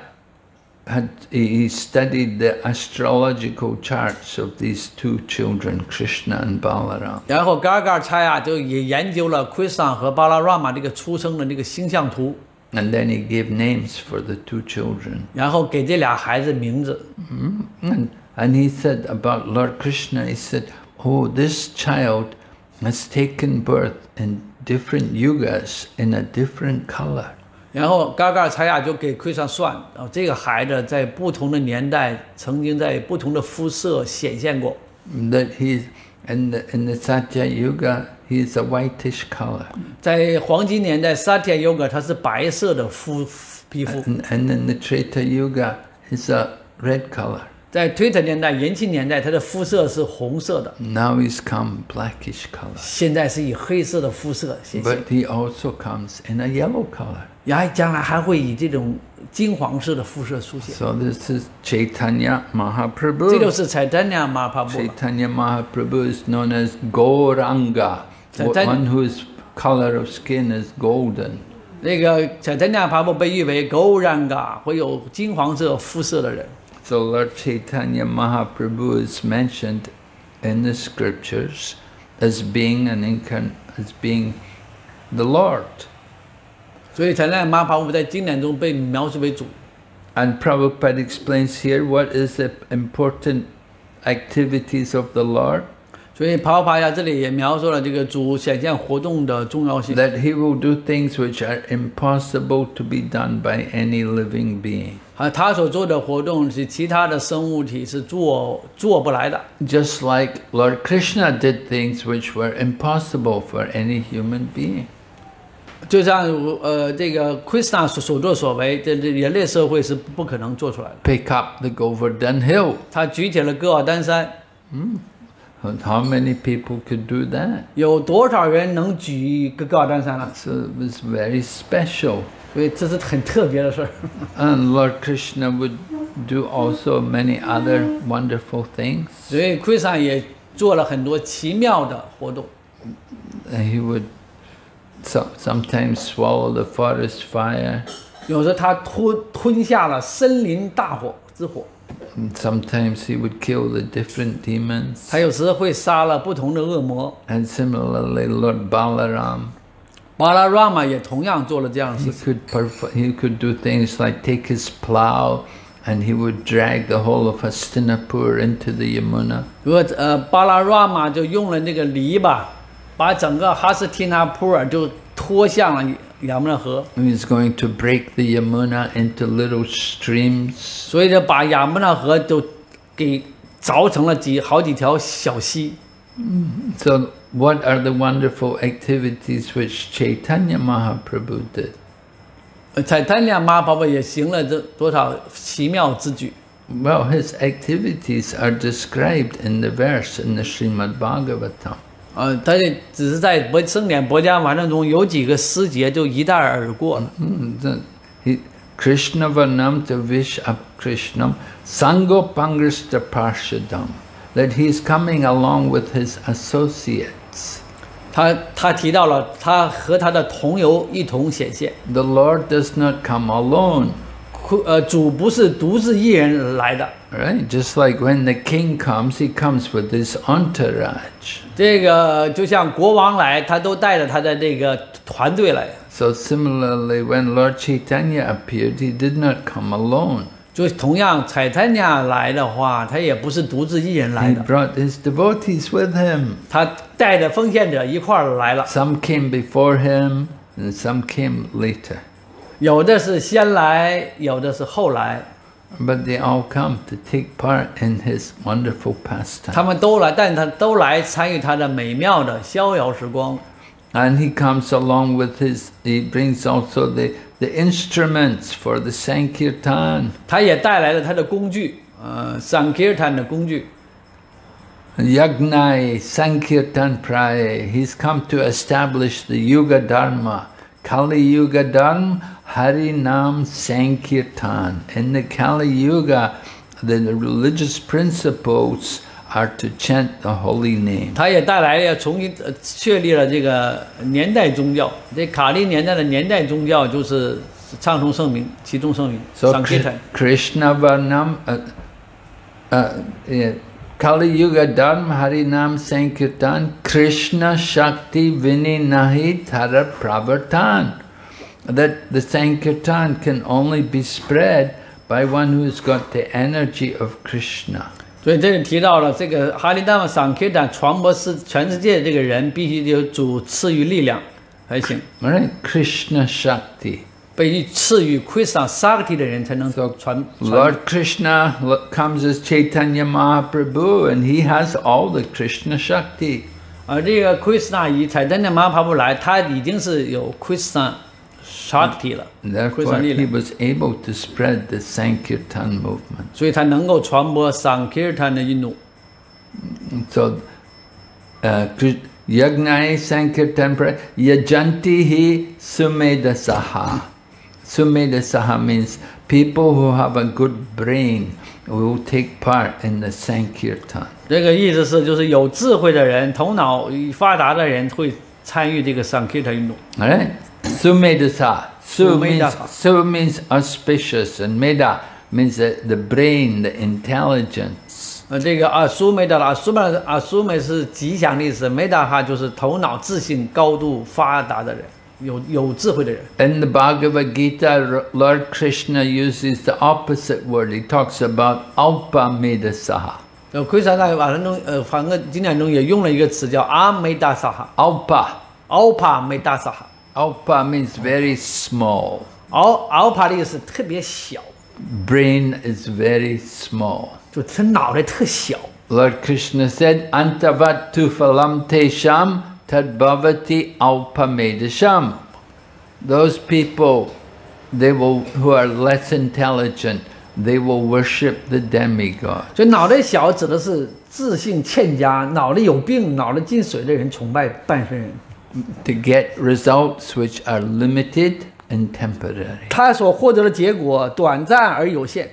had he studied the astrological charts of these two children, Krishna and Balaram. 然后嘎尔嘎尔查亚就也研究了 Krishna 和巴拉拉玛这个出生的这个星象图， And then he gave names for the two children. 然后给这俩孩子名字。 And, and he said about Lord Krishna, he said, oh, this child has taken birth in different yugas in a different color. 然后嘎嘎尔查亚就给 Krishna 算，然后这个孩子在不同的年代，曾经在不同的肤色显现过。 That he's in the, in the Satya Yuga, he's a whitish color. 在黄金年代 Satya Yuga 它是白色的肤皮肤， And, and in the Treta Yuga, it's a red color. 在推特年代延庆年代它的肤色是红色的， Now he's come blackish color. 现在是以黑色的肤色显现。 But he also comes in a yellow color. 然后将来还会以这种金黄色的肤色出现。 So this is Chaitanya 这就 Mahaprabhu. 是彩丹亚马帕布。 Chaitanya Mahaprabhu is known as Gauranga, Chaitanya- one whose color of skin is golden. 那个彩丹亚帕布被誉为 Gauranga， 会有金黄色肤色的人。 So Lord Chaitanya Mahaprabhu is mentioned in the scriptures as being an incarn as being the Lord. 所以彩丹亚马帕布在经典中被描述为主。 And Prabhupada explains here what is the important activities of the Lord. 所以帕帕亚这里也描述了这个主显现活动的重要性。 That he will do things which are impossible to be done by any living being. 啊，他所做的活动是其他的生物体是做做不来的。 Just like Lord Krishna did things which were impossible for any human being. 就像呃这个 Krishna 所所作所为，这这人类社会是不可能做出来的。 Pick up the Govardhan hill. 他举起了戈尔丹山， And how many people could do that? 有多少人能举一个戈尔丹山呢？ So it was very special. 所以这是很特别的事儿。 And Lord Krishna would do also many other wonderful things. 所以 Krishna 也做了很多奇妙的活动。 And he would so, sometimes swallow the forest fire. 有时候他吞吞下了森林大火之火， And sometimes he would kill the different demons. 他有时会杀了不同的恶魔。 And similarly, Lord Balaram, 巴拉 Rama 也同样做了这样的 he 事情。 could perf- he could do things like take his plow and he would drag the whole of Hastinapur into the Yamuna. 如果呃巴拉 Rama 就用了那个篱笆，把整个哈斯提纳普尔就拖向了亚穆纳河， He was going to break the Yamuna into little streams. 所以就把亚穆纳河就给凿成了几好几条小溪。 So what are the wonderful activities which Chaitanya Mahaprabhu did? 呃彩丹亚妈爸爸也行了这多少奇妙之举。 Well, his activities are described in the verse in the Srimad Bhagavatam. 呃，他这只是在博圣典博家完整中有几个诗节就一带而过了。 Mm, the- he- Krishna Varnam to Vish up Krishnam Sango Pangrista Parshadam. That he is coming along with his associates. 他他提到了他和他的同游一同显现。 The Lord does not come alone. 呃，主不是独自一人来的。 Right? Just like when the king comes, he comes with his entourage. 这个就像国王来，他都带着他的这个团队来。 So similarly, when Lord Chaitanya appeared, he did not come alone. 就同样，彩丹亚来的话，他也不是独自一人来 He 的， brought his devotees with him. 他带着奉献者一块儿来了。 Some came before him, and some came later. 有的是先来，有的是后来， But they all come to take part in his wonderful 他 pastime. 们都来，但他都来参与他的美妙的逍遥时光。 And he comes along with his, he brings also the, the instruments for the Sankirtan. 他也带来了他的工具，呃，Sankirtan 的工具。 Yagnai Sankirtan Praye. He's come to establish the Yuga Dharma. Kali Yuga Dharma, Hari Nam Sankirtan. In the Kali Yuga, the religious principles are to chant the holy name. 他也带来了重新呃确立了这个年代宗教，这卡利年代的年代宗教就是唱诵圣名，其中圣名 So Sankirtan。 Krishna Varnam, uh, uh, yeah, Kali Yuga Dharma, Hari Nam Sankirtan, Krishna Shakti Vini Nahi Tara Pravartan. That the Sankirtan can only be spread by one who's got the energy of Krishna. 所以这里提到了这个哈利达玛桑 K 坦传播世全世界的这个人，必须有主赐予力量才行， Right? Krishna Shakti. 被赐予 Krishna Sakti 的人才能 So 传传。 Lord Krishna comes as Chaitanya Mahaprabhu and he has all the Krishna Shakti. 而这个 Krishna 以彩丹的马帕布来，他已经是有 Krishna Shakti 了 And therefore ，Krishna 力 he 量， was able to spread the Sankirtan movement. 所以他能够传播 Sankirtan 的运动。 So, uh, Yagnai Sankirtan Pra Yajanti hi Sumedasaha. Sumedha means people who have a good brain will take part in the Sankirtan. 这个意思是，就是有智慧的人、头脑发达的人会参与这个 Sankirtan 运动。 All right? Sumedha. Su means, Sumedha. Su means auspicious, and Meda means the, the brain, the intelligence. 呃，这个啊，苏梅的啦，苏梅啊，苏梅是吉祥的意思，梅达哈就是头脑自信、高度发达的人，有有智慧的人。 In the Bhagavad Gita, Lord Krishna uses the opposite word. He talks about Alpa Medasaha. 呃，奎萨在法文中，呃，梵文经典中也用了一个词叫阿梅达萨哈， Alpa. 奥帕梅达萨哈。 Alpa means very small. 奥奥帕的意思特别小， Brain is very small. 就他脑袋特小。 Lord Krishna said, Antavat tu phalam tesham tad bhavati alpa medasham. Those people, they will, who are less intelligent, they will worship the demigod. 所以脑袋小指的是自信欠佳、脑袋有病、脑袋进水的人崇拜半身人。 To get results which are limited and temporary. 他所获得的结果短暂而有限。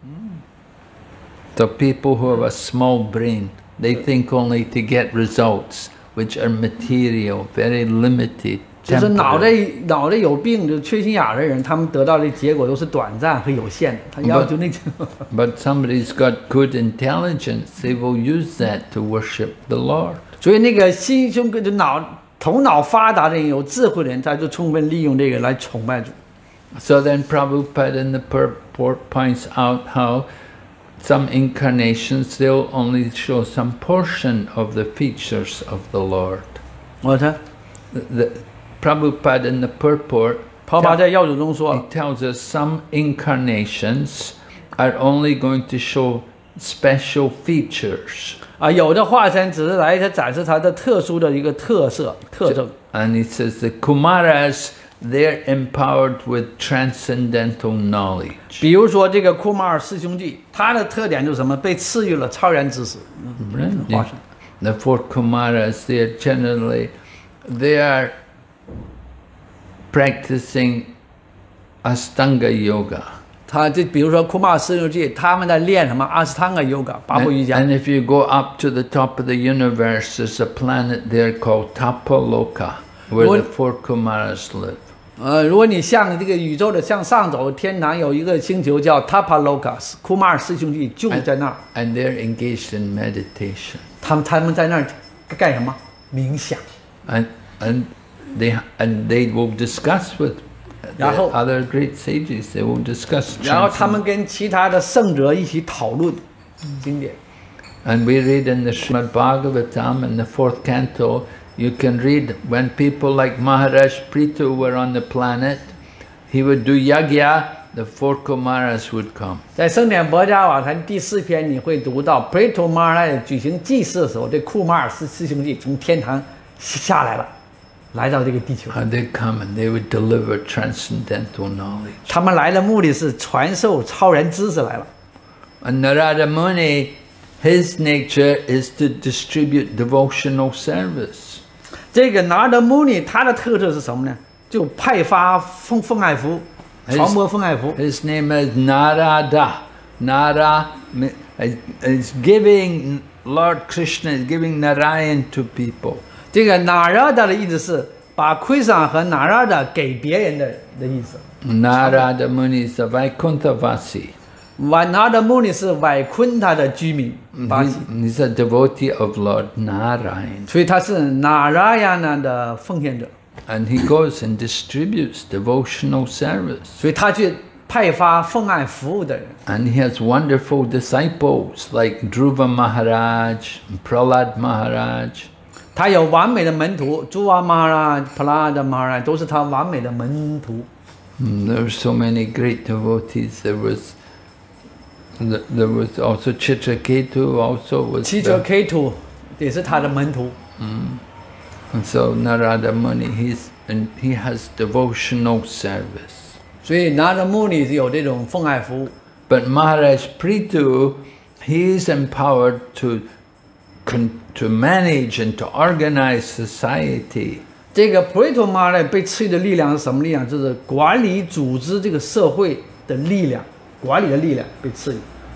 So people who have a small brain, they think only to get results which are material, very limited, 就是脑 temporary. 袋脑袋有病、就缺心眼儿的人，他们得到的结果都是短暂和有限的。他要求那个。 But somebody's got good intelligence, they will use that to worship the Lord. 所以那个心胸就脑头脑发达的人、有智慧的人，他就充分利用这个来崇拜主。 So then Prabhupada in the purport points out how some incarnations they'll only show some portion of the features of the Lord. 我看 The, the Prabhupada in the purport 泡泡在要旨中说 he，tells us some incarnations are only going to show special features. 啊，有的化身只是来它展示它的特殊的一个特色特征。 And he says the Kumaras, they're empowered with transcendental knowledge. 比如说这个库马尔四兄弟，他的特点就是什么？被赐予了超然知识。 Right? 化身。 The four Kumaras, they are generally, they are practicing Astanga Yoga. 他就比如说库马尔四兄弟，他们在练什么阿斯汤加 yoga 八部瑜 And, 伽。 and if you go up to the top of the universe, there's a planet there called Tapaloka, where What? the four Kumaras live. 呃，如果你向这个宇宙的向上走，天堂有一个星球叫 Tapaloka， 库马尔四兄弟就在那儿。 And they're engaged in meditation. 他们他们在那儿干什么？冥想。 And, and, they, and they will discuss with the 然后- other great sages, they will discuss 然后他 transcend- 们跟其他的圣者一起讨论经典。 And we read in the Srimad Bhagavatam in the fourth canto, you can read when people like Maharaj Prithu were on the planet, he would do yagya, the four Kumaras would come. 在圣典博伽瓦坛第四篇，你会读到 Prithu Maharaj 举行祭祀的时候，这库马尔斯四兄弟从天堂下来了，来到这个地球。 And they'd come and they would deliver transcendental knowledge. 他们来的目的是传授超然知识来了。 And Narada Muni, his nature is to distribute devotional service. 这个拿德穆尼他的特色是什么呢？就派发奉奉爱符，传播奉爱符。 His name is Narada. Nara mi- is is giving, Lord Krishna is giving Narayan to people. 这个拿拉达的意思是把奎桑和拿拉达给别人的的意思。 Narada Muni is a Vaikunthavasi. 瓦拿德穆尼是瓦昆他的居民，巴 He- 西， he's a devotee of Lord Narayan. 所以他是拿拉亚那的奉献者， And he goes and distributes devotional service. 所以他去派发奉爱服务的人。 And he has wonderful disciples like Dhruva Maharaj, Prahlad Maharaj. 他有完美的门徒，朱瓦马拉、普拉的马拉都是他完美的门徒。 Mm, there were so many great devotees. There was th- there was also Chitraketu also was 七者 the- K 图也是他的门徒。 and so Narada Muni, he's and he has devotional service. 所以拿着穆尼是有这种奉爱服务， But Maharaj Prithu, he is empowered to con- to manage and to organize society. 这个 Preto Mara 被赐予的力量是什么力量？就是管理、组织这个社会的力量，管理的力量被赐予。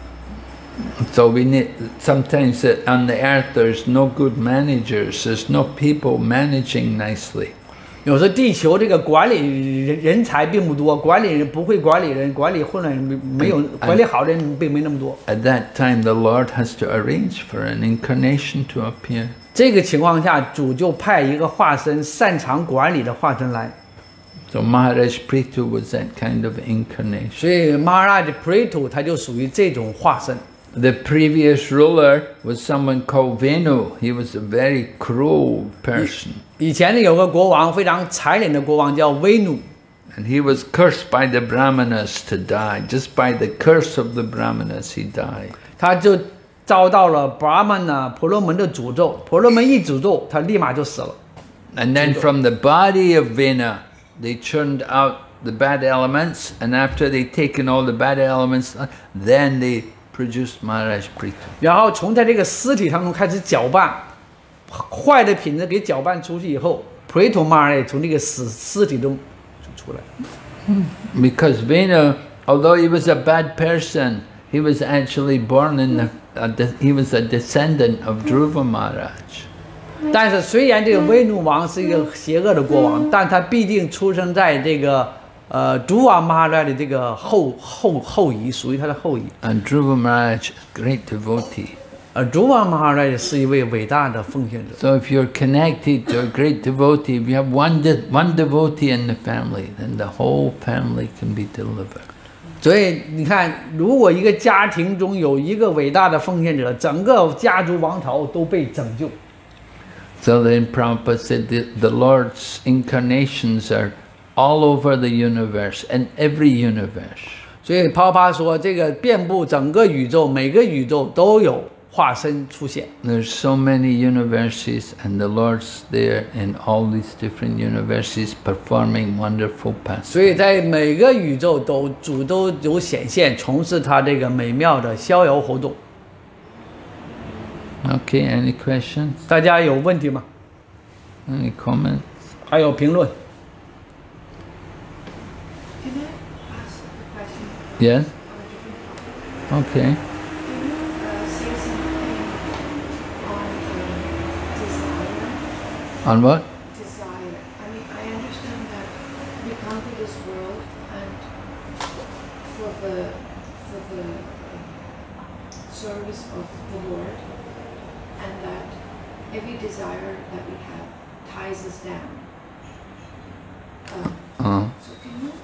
So we need, sometimes on the earth there's no good managers, there's no people managing nicely. 有时候地球这个管理人人才并不多，管理人不会管理人，管理混乱人没有，管理好的人并没那么多。 At that time the Lord has to arrange for an incarnation to appear. 这个情况下，主就派一个化身擅长管理的化身来。 So Maharaj Prithu was that kind of incarnation. 所以 Maharaj Prithu 他就属于这种化身。 The previous ruler was someone called Venu. He was a very cruel person. 以前呢有个国王非常残忍的国王叫威努， And he was cursed by the Brahmanas to die. Just by the curse of the Brahmanas he died. 他就遭到了 Brahman 啊婆罗门的诅咒，婆罗门一诅咒，他立马就死了。 And then from the body of Vena, they churned out the bad elements, and after they'd taken all the bad elements, then they produced Maharaj Prithu. 然后从他这个尸体当中开始搅拌，坏的品质给搅拌出去以后 ，Preto Mara 从这个尸尸体中就出来。 Because Vena, although he was a bad person, he was actually born in the, uh, de- he was a descendant of Dhruva Maharaj. 但是虽然这个威努王是一个邪恶的国王，但他毕竟出生在这个呃druva Maharaj 的这个后后后裔，属于他的后裔。 And Dhruva Maharaj, great devotee. 而druva Maharaj 是一位伟大的奉献者。 So if you're connected to a great devotee, if you have one de- one devotee in the family, then the whole family can be delivered. 所以你看，如果一个家庭中有一个伟大的奉献者，整个家族王朝都被拯救。 So then Prabhupada said that the Lord's incarnations are all over the universe and every universe. 所以帕帕说，这个遍布整个宇宙，每个宇宙都有化身出现。 There's so many universities and the Lord's there in all these different universities performing wonderful 所以 pastimes. 在每个宇宙都主都有显现，从事他这个美妙的逍遥活动。 Okay, any questions? 大家有问题吗？ Any comments? 还有评论？ Can I ask a question? Yes? on a different topic? Okay. Can you uh, say something on uh, desire? On what? Desire. I mean, I understand that we come to this world and for the for the um, service of the Lord, and that every desire that we have ties us down. Um, Uh, so can you?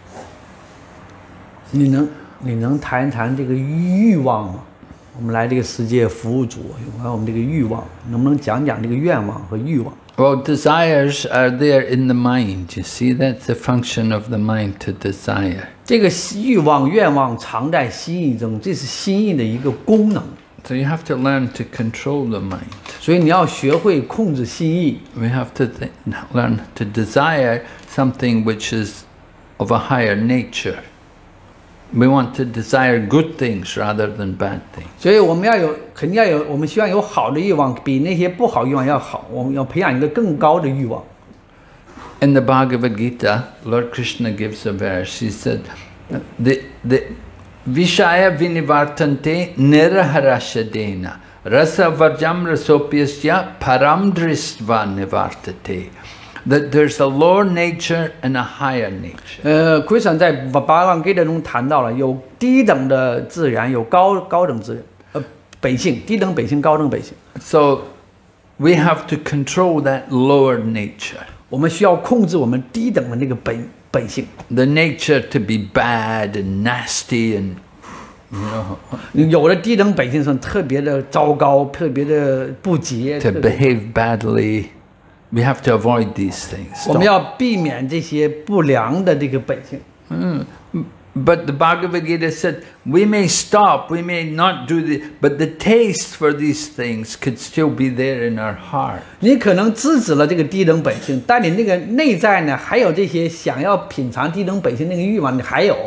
你能你能谈一谈这个欲望吗？我们来这个世界服务主，有关我们这个欲望，能不能讲讲这个愿望和欲望？ well, desires are there in the mind. You see, that's the function of the mind to desire. 这个欲望、愿望藏在心意中，这是心意的一个功能。 So you have to learn to control the mind. 所以你要学会控制心意。 We have to th- learn to desire something which is of a higher nature. We want to desire good things rather than bad things. 所以我们要有，肯定要有，我们希望有好的欲望，比那些不好欲望要好。我们要培养一个更高的欲望。 In the Bhagavad Gita, Lord Krishna gives a verse. He said, the, the Vishaya vinivartante niraharashadena rasa varjam rasopyasya paramdristva nivartate. That there's a lower nature and a higher nature. 呃 ，Krishna 在八八万 Gita 中谈到了有低等的自然，有高高等自然，呃，本性，低等本性，高等本性。 So we have to control that lower nature. 我们需要控制我们低等的那个本本性。 The nature to be bad and nasty and, you know, 有的低等本性是特别的糟糕，特别的不洁。 to 特别 behave badly. We have to avoid these things. 我们要避免这些不良的这个本性。 Mm. But the Bhagavad Gita said, we may stop, we may not do the, but the taste for these things could still be there in our heart. 你可能制止了这个低等本性，但你那个内在呢，还有这些想要品尝低等本性那个欲望，你还有。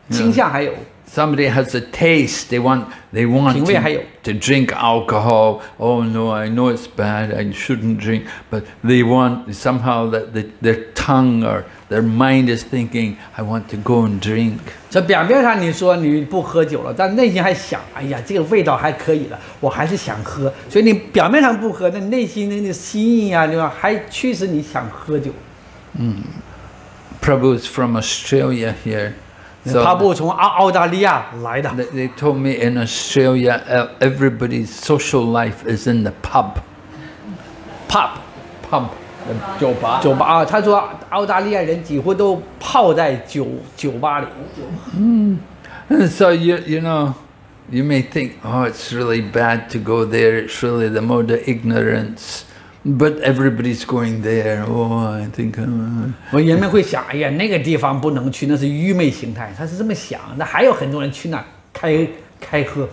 倾向还有。 Somebody has a taste. They want. They want 品味还有。 to, to drink alcohol. Oh no, I know it's bad. I shouldn't drink. But they want somehow that the, their tongue or their mind is thinking, I want to go and drink. 这表面上你说你不喝酒了，但内心还想，哎呀，这个味道还可以了，我还是想喝。所以你表面上不喝，那内心的那心意啊，对吧？还驱使你想喝酒。 嗯 Prabhu is from Australia here. So 帕布从澳澳大利亚来的。 they, they told me in Australia, uh, everybody's social life is in the pub. pub Pub. 酒吧。 酒吧啊，他说澳大利亚人几乎都泡在酒酒吧里。 Mm. And so you you know, you may think, oh, it's really bad to go there. It's really the mode of ignorance. But everybody's going there. Oh, I think. Uh, 我人们会想，哎呀，那个地方不能去，那是愚昧形态。他是这么想，那还有很多人去那开开喝。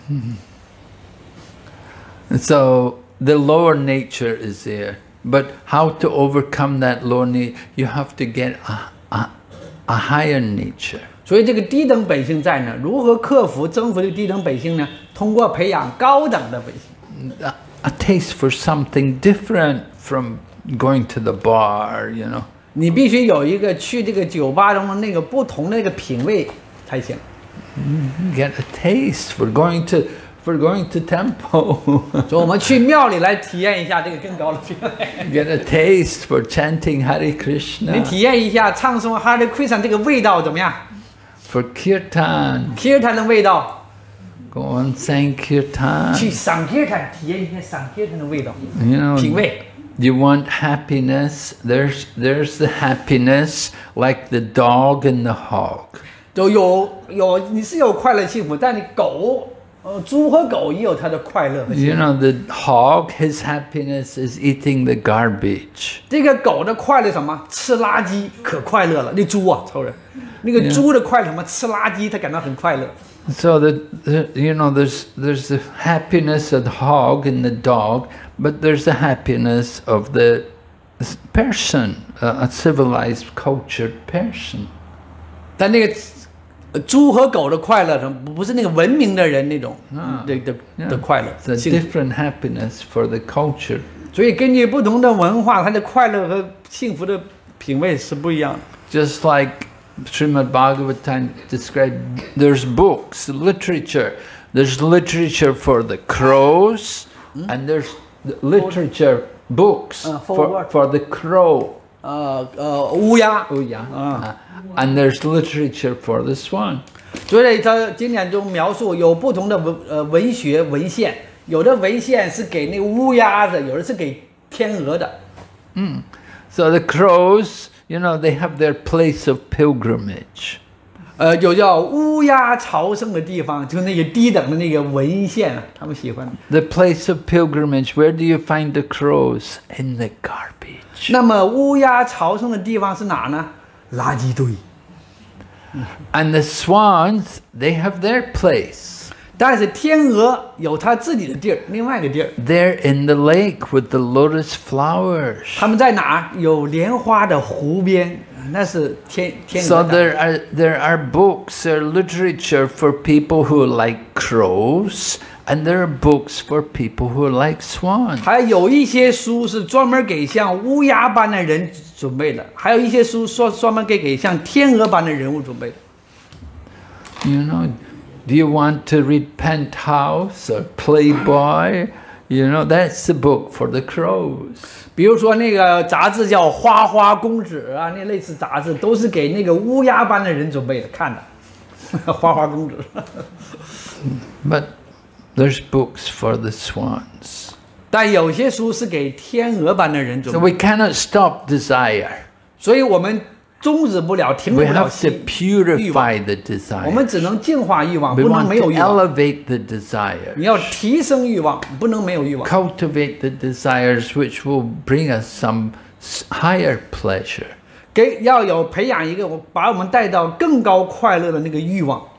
So the lower nature is there, but how to overcome that lower nature? You have to get a, a, a higher nature. 所以这个低等本性在呢，如何克服、征服这个低等本性呢？通过培养高等的本性。 A, a taste for something different from going to the bar, you know. 你必须有一个去这个酒吧中的那个不同的那个品味才行。 Get a taste for going to for going to temple. 所以我们去庙里来体验一下这个更高的品味。 Get a taste for chanting Hare 你 Krishna. 体验一下唱诵 Hare Krishna 这个味道怎么样 For kirtan. ？Kirtan 的味道， Go on saying 去 kirtan. 赏 Kirtan 体验一下赏 Kirtan 的味道， You know. 品味。 You want happiness? There's there's the happiness like the dog and the hog. 就有有你是有快乐幸福，但你狗，呃，猪和狗也有它的快乐和幸 You 福。 know, the hog, his happiness is eating the garbage. 这个狗的快乐什么？吃垃圾可快乐了。那猪啊，超人，那个猪的快乐什么？吃垃圾，它感到很快乐。 So the, the you know there's there's the happiness of the hog and the dog, but there's the happiness of the person, a, a civilized, cultured person. 但那个呃猪和狗的快乐，什么不是那个文明的人那种啊的的 Yeah. 的快乐 It's a 幸福。 different happiness for the culture. 所以根据不同的文化，它的快乐和幸福的品味是不一样的。 Just like Srimad Bhagavatam described, there's books, literature. There's literature for the crows, and there's the literature books Uh, for for, what? for the crow. 呃呃，乌鸦， Oh yeah. Ah. Uh, and there's literature for the swan. 所以它经典中描述有不同的文呃文学文献，有的文献是给那个乌鸦的，有的是给天鹅的。 So the crows, you know, they have their place of pilgrimage. 呃，有叫乌鸦朝圣的地方，就那个低等的那个文献啊，他们喜欢。 The place of pilgrimage, where do you find the crows? In the garbage. 那么乌鸦朝圣的地方是哪呢？垃圾堆。 And the swans, they have their place. 但是天鹅有它自己的地儿，另外一个地儿。 They're in the lake with the lotus flowers. 他们在哪儿？有莲花的湖边，那是天天 So 鹅的。 there are there are books, there are literature for people who like crows, and there are books for people who like swans. 还有一些书是专门给像乌鸦般的人准备的，还有一些书说专门给给像天鹅般的人物准备的。 You know, do you want to read Penthouse or Playboy? You know, that's the book for the crows. 比如说那个杂志叫《花花公子》啊，那类似杂志都是给那个乌鸦般的人准备的看的。花花公子。 But there's books for the swans. 但有些书是给天鹅般的人准 So 备， we cannot stop desire. 所以我们终止不了、停止 We 不了 have to 心欲望。 purify the 我们 desire. 只能净化欲望， We 不能 want 没有 to 欲望。 elevate the desire. 你要提升欲望，不能没有欲望。 Cultivate the desires which will bring us some s- higher pleasure. 给要有培养一个，把我们带到更高快乐的那个欲望。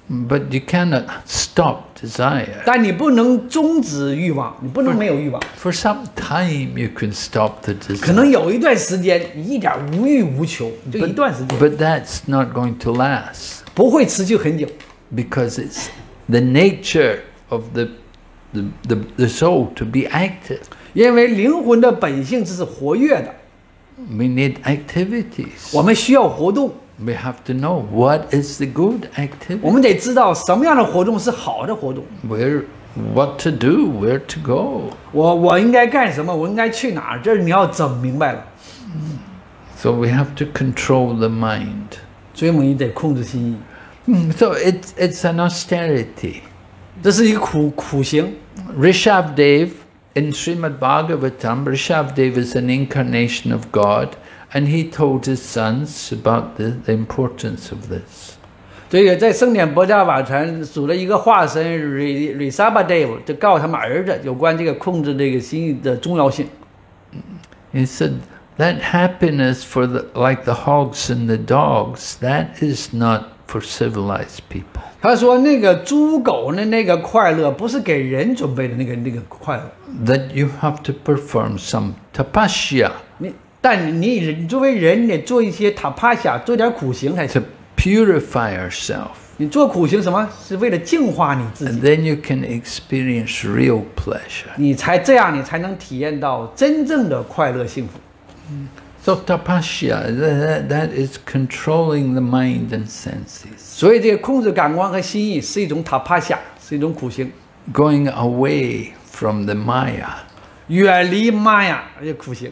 But you cannot stop desire. 但你不能终止欲望，你不能没有欲望。 For some time you can stop the 可能 desire. 有一段时间你一点无欲无求，就一段时间， But that's not going to last 不会持续很久， because it's the nature of the, the, the, the soul to be active. 因为灵魂的本性就是活跃的， We need activities. 我们需要活动， We have to know what is the good 我 activity. 们得知道什么样的活动是好的活动。 Where, what to do, where to go. 我我应该干什么？我应该去哪儿？这你要整明白了， So we have to control the mind. 所以我们得控制心意。 Mm, So it's, it's an austerity. 这是一个苦苦行。 Rishabdev in Srimad Bhagavatam, Rishabdev is an incarnation of God, and he told his sons about the, the importance of this. 这个在圣典博伽瓦禅属的一个化身 Ri Rishabhadev 就告诉他们儿子有关这个控制这个心意的重要性。 He said that happiness for the, like the hogs and the dogs, that is not for civilized people. 他说那个猪狗的那个快乐不是给人准备的那个那个快乐， That you have to perform some tapasya 你但你你作为人，你得做一些塔帕夏，做点苦行才 to 行。 purify yourself. 你做苦行什么？是为了净化你自 And 己， then you can experience real pleasure. 你才这样，你才能体验到真正的快乐幸福。 So tapasya, that, that is controlling the mind and senses. 所以这个控制感官和心意是一种塔帕夏，是一种苦行， Going away from the maya. 远离玛雅这苦行。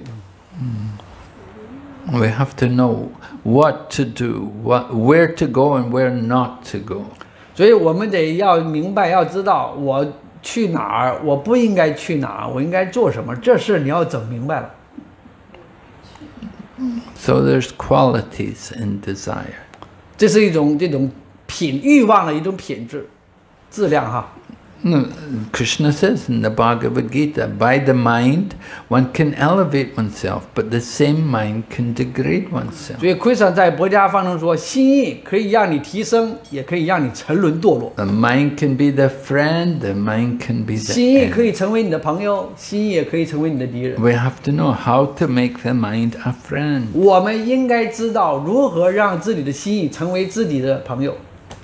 We have to know what to do, what, where to go and where not to go. 所以我们得要明白，要知道我去哪儿，我不应该去哪儿，我应该做什么，这事你要整明白了。 So there's qualities in desire. 这是一种这种品欲望的一种品质、质量哈。 No, Krishna says in the Bhagavad Gita, by the mind one can elevate oneself, but the same mind can degrade oneself. 所以奎萨在博伽方中说，心意可以让你提升，也可以让你沉沦堕落。 The mind can be the friend, the mind can be 心意 the 可 enemy. 以成为你的朋友，心意也可以成为你的敌人。 We have to know how to make the mind a friend. 我们应该知道如何让自己的心意成为自己的朋友。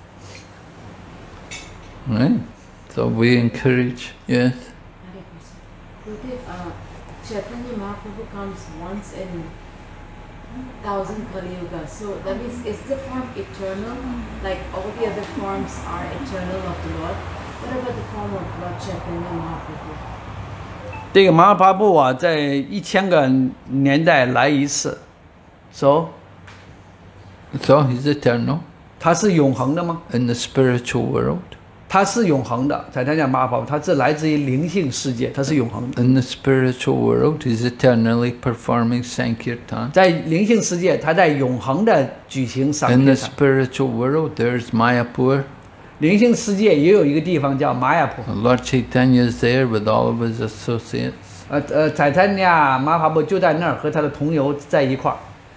Right? So we encourage, yes. Gurudev, uh, Chaitanya Mahaprabhu comes once in thousand Kali Yuga. So that means is the form eternal? Like all the other forms are eternal of the Lord? What about the form of Lord Chaitanya Mahaprabhu? 这个马哈帕布啊，在一千个年代来一次，so So he's eternal 它是永恒的吗？ in the spiritual world. 它是永恒的，在他讲马哈帕布，它是来自于灵性世界，它是永恒的。 In the spiritual world, he's eternally performing Sankirtan. 在灵性世界，它在永恒的举行赏 In the 天场。 spiritual world, there's Mayapur. 灵性世界也有一个地方叫玛雅普， Lord Chaitanya is there with all of his associates. 呃呃，彩参亚马哈帕布就在那儿和他的同游在一块儿。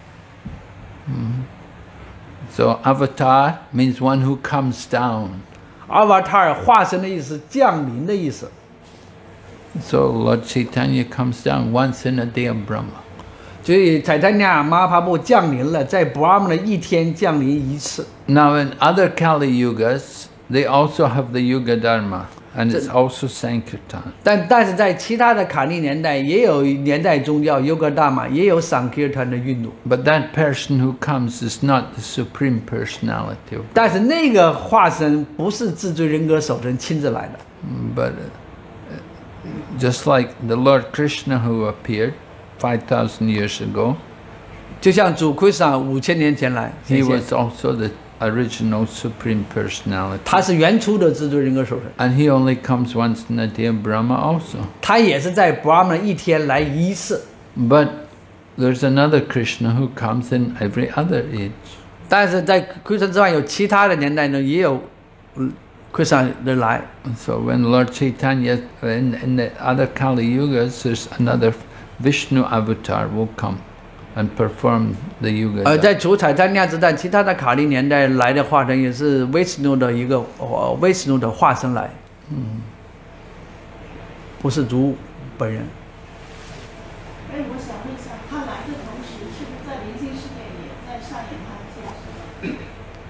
So avatar means one who comes down. 阿瓦塔尔化身的意思，降临的意思。 So Lord Chaitanya comes down once in a day of Brahma. 所以彩参亚马哈帕布降临了，在 Brahma 的一天降临一次。 Now in other Kali Yugas, they also have the Yuga Dharma, and it's also Sankirtan. 但但是在其他的卡利年代，也有年代宗教 Yoga Dharma，也有 Sankirtan 的运动。 But that person who comes is not the supreme personality of 但是那个化身不是至尊人格守神亲自来的， But uh, just like the Lord Krishna who appeared five thousand years ago, 就像主奎萨五千年前来， he 显现 was also the original supreme personality. 他是原初的至尊人格守神， And he only comes once in a day of Brahma also. 他也是在 Brahma 一天来一次。 But there's another Krishna who comes in every other age. 但是在奎萨之外，有其他的年代呢，也有奎萨的来。 So when Lord Chaitanya, in, in the other Kali Yugas, there's another Vishnu avatar will come. and perform the yuga. 而在除彩丹亚之战，其他的卡利年代来的化身也是维斯努的一个呃维斯努的化身来，嗯，不是主本人。 哎，我想问一下，他来的同时，是不是在灵性世界也在上演他的现实？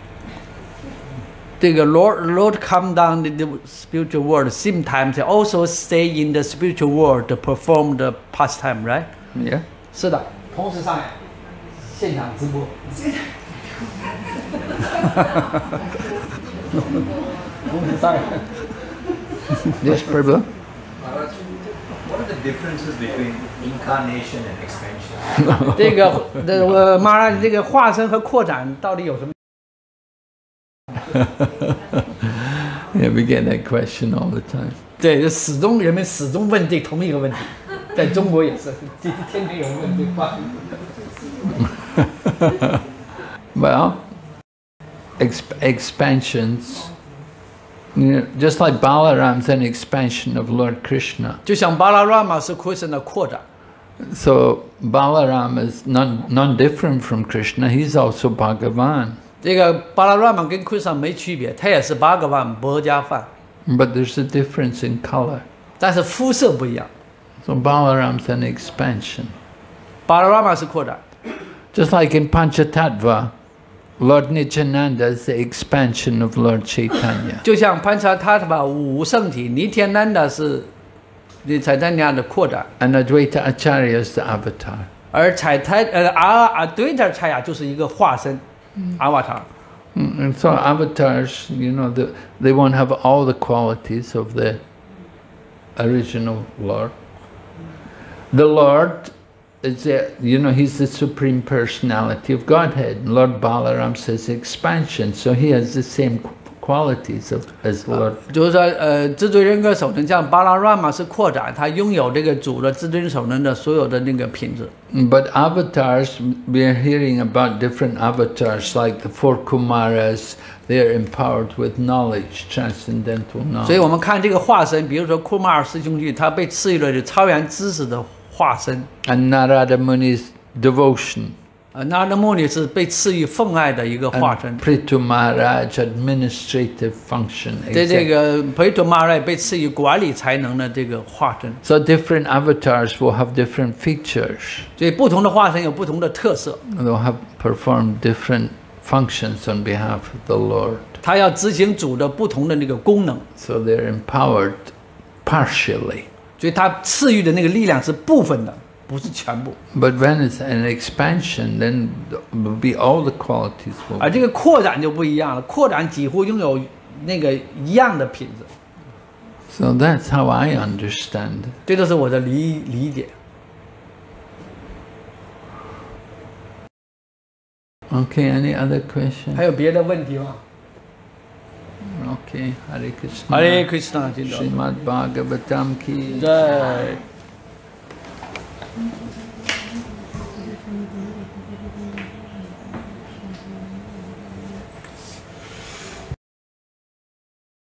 这个 Lord Lord come down in the spiritual world, same time they also stay in the spiritual world to perform the pastime, right? Yeah. 是的，同时上演，现场直播。同时上演。 Yes, Prabhu. Maharaj, what are the differences between incarnation and expansion? 这个这个马拉这个化身和扩展到底有什么？ Yeah, we get that question all the time. 对，就始终人们始终问这同一个问题，在中国也是，天天天有人问这话。 Well, exp expansions, you know, just like Balaram's an expansion of Lord Krishna. 就像巴拉拉玛是 Krishna 的扩展。 So Balaram is non non different from Krishna. He's also Bhagavan. 这个巴拉拉玛跟 Krishna 没区别，他也是八个万薄伽梵， But there's a difference in color. 但是肤色不一样。 So Balaram's an expansion. 巴拉拉玛是扩展， Just like in Panchatattva, Lord Nityananda is the expansion of Lord Chaitanya. 就像潘查塔塔五圣体，尼天南的是尼彩丹亚的扩展， And Advaita Acharya is the avatar. 而彩台呃阿阿对塔查雅就是一个化身，阿瓦塔。 Mm, And so avatars, you know, the, they won't have all the qualities of the original Lord. The Lord is, the, you know, he's the supreme personality of Godhead. Lord Balaram says expansion, so he has the same qualities of, as Lord. 就是说，呃，至尊人格守能像巴拉拉玛是扩展，它拥有这个主的至尊守能的所有的那个品质。 But avatars, we are hearing about different avatars, like the four Kumaras, they are empowered with knowledge, transcendental 所以 knowledge. 我们看这个化身，比如说库马尔师兄弟，他被赐予了超然知识的化身。 And Narada Muni's devotion. 呃，那那穆尼是被赐予奉爱的一个化身。 And Prithu Maharaj, administrative function. 在这 exec- 个培陀马赖被赐予管理才能的这个化身。 So different avatars will have different features. 所以不同的化身有不同的特色， They'll have performed different functions on behalf of the Lord. 他要执行主的不同的那个功能， So they're empowered partially. 所以他赐予的那个力量是部分的，不是全部。 But when it's an expansion, then will be all the qualities will 而 be. 这个扩展就不一样了，扩展几乎拥有那个一样的品质。 So that's how I understand it. 这就是我的理理解。 Okay, any other question? 还有别的问题吗？ Okay, Hare Krishna. 哈利 Krishna，听到。 Srimad Bhagavatam ki. 在。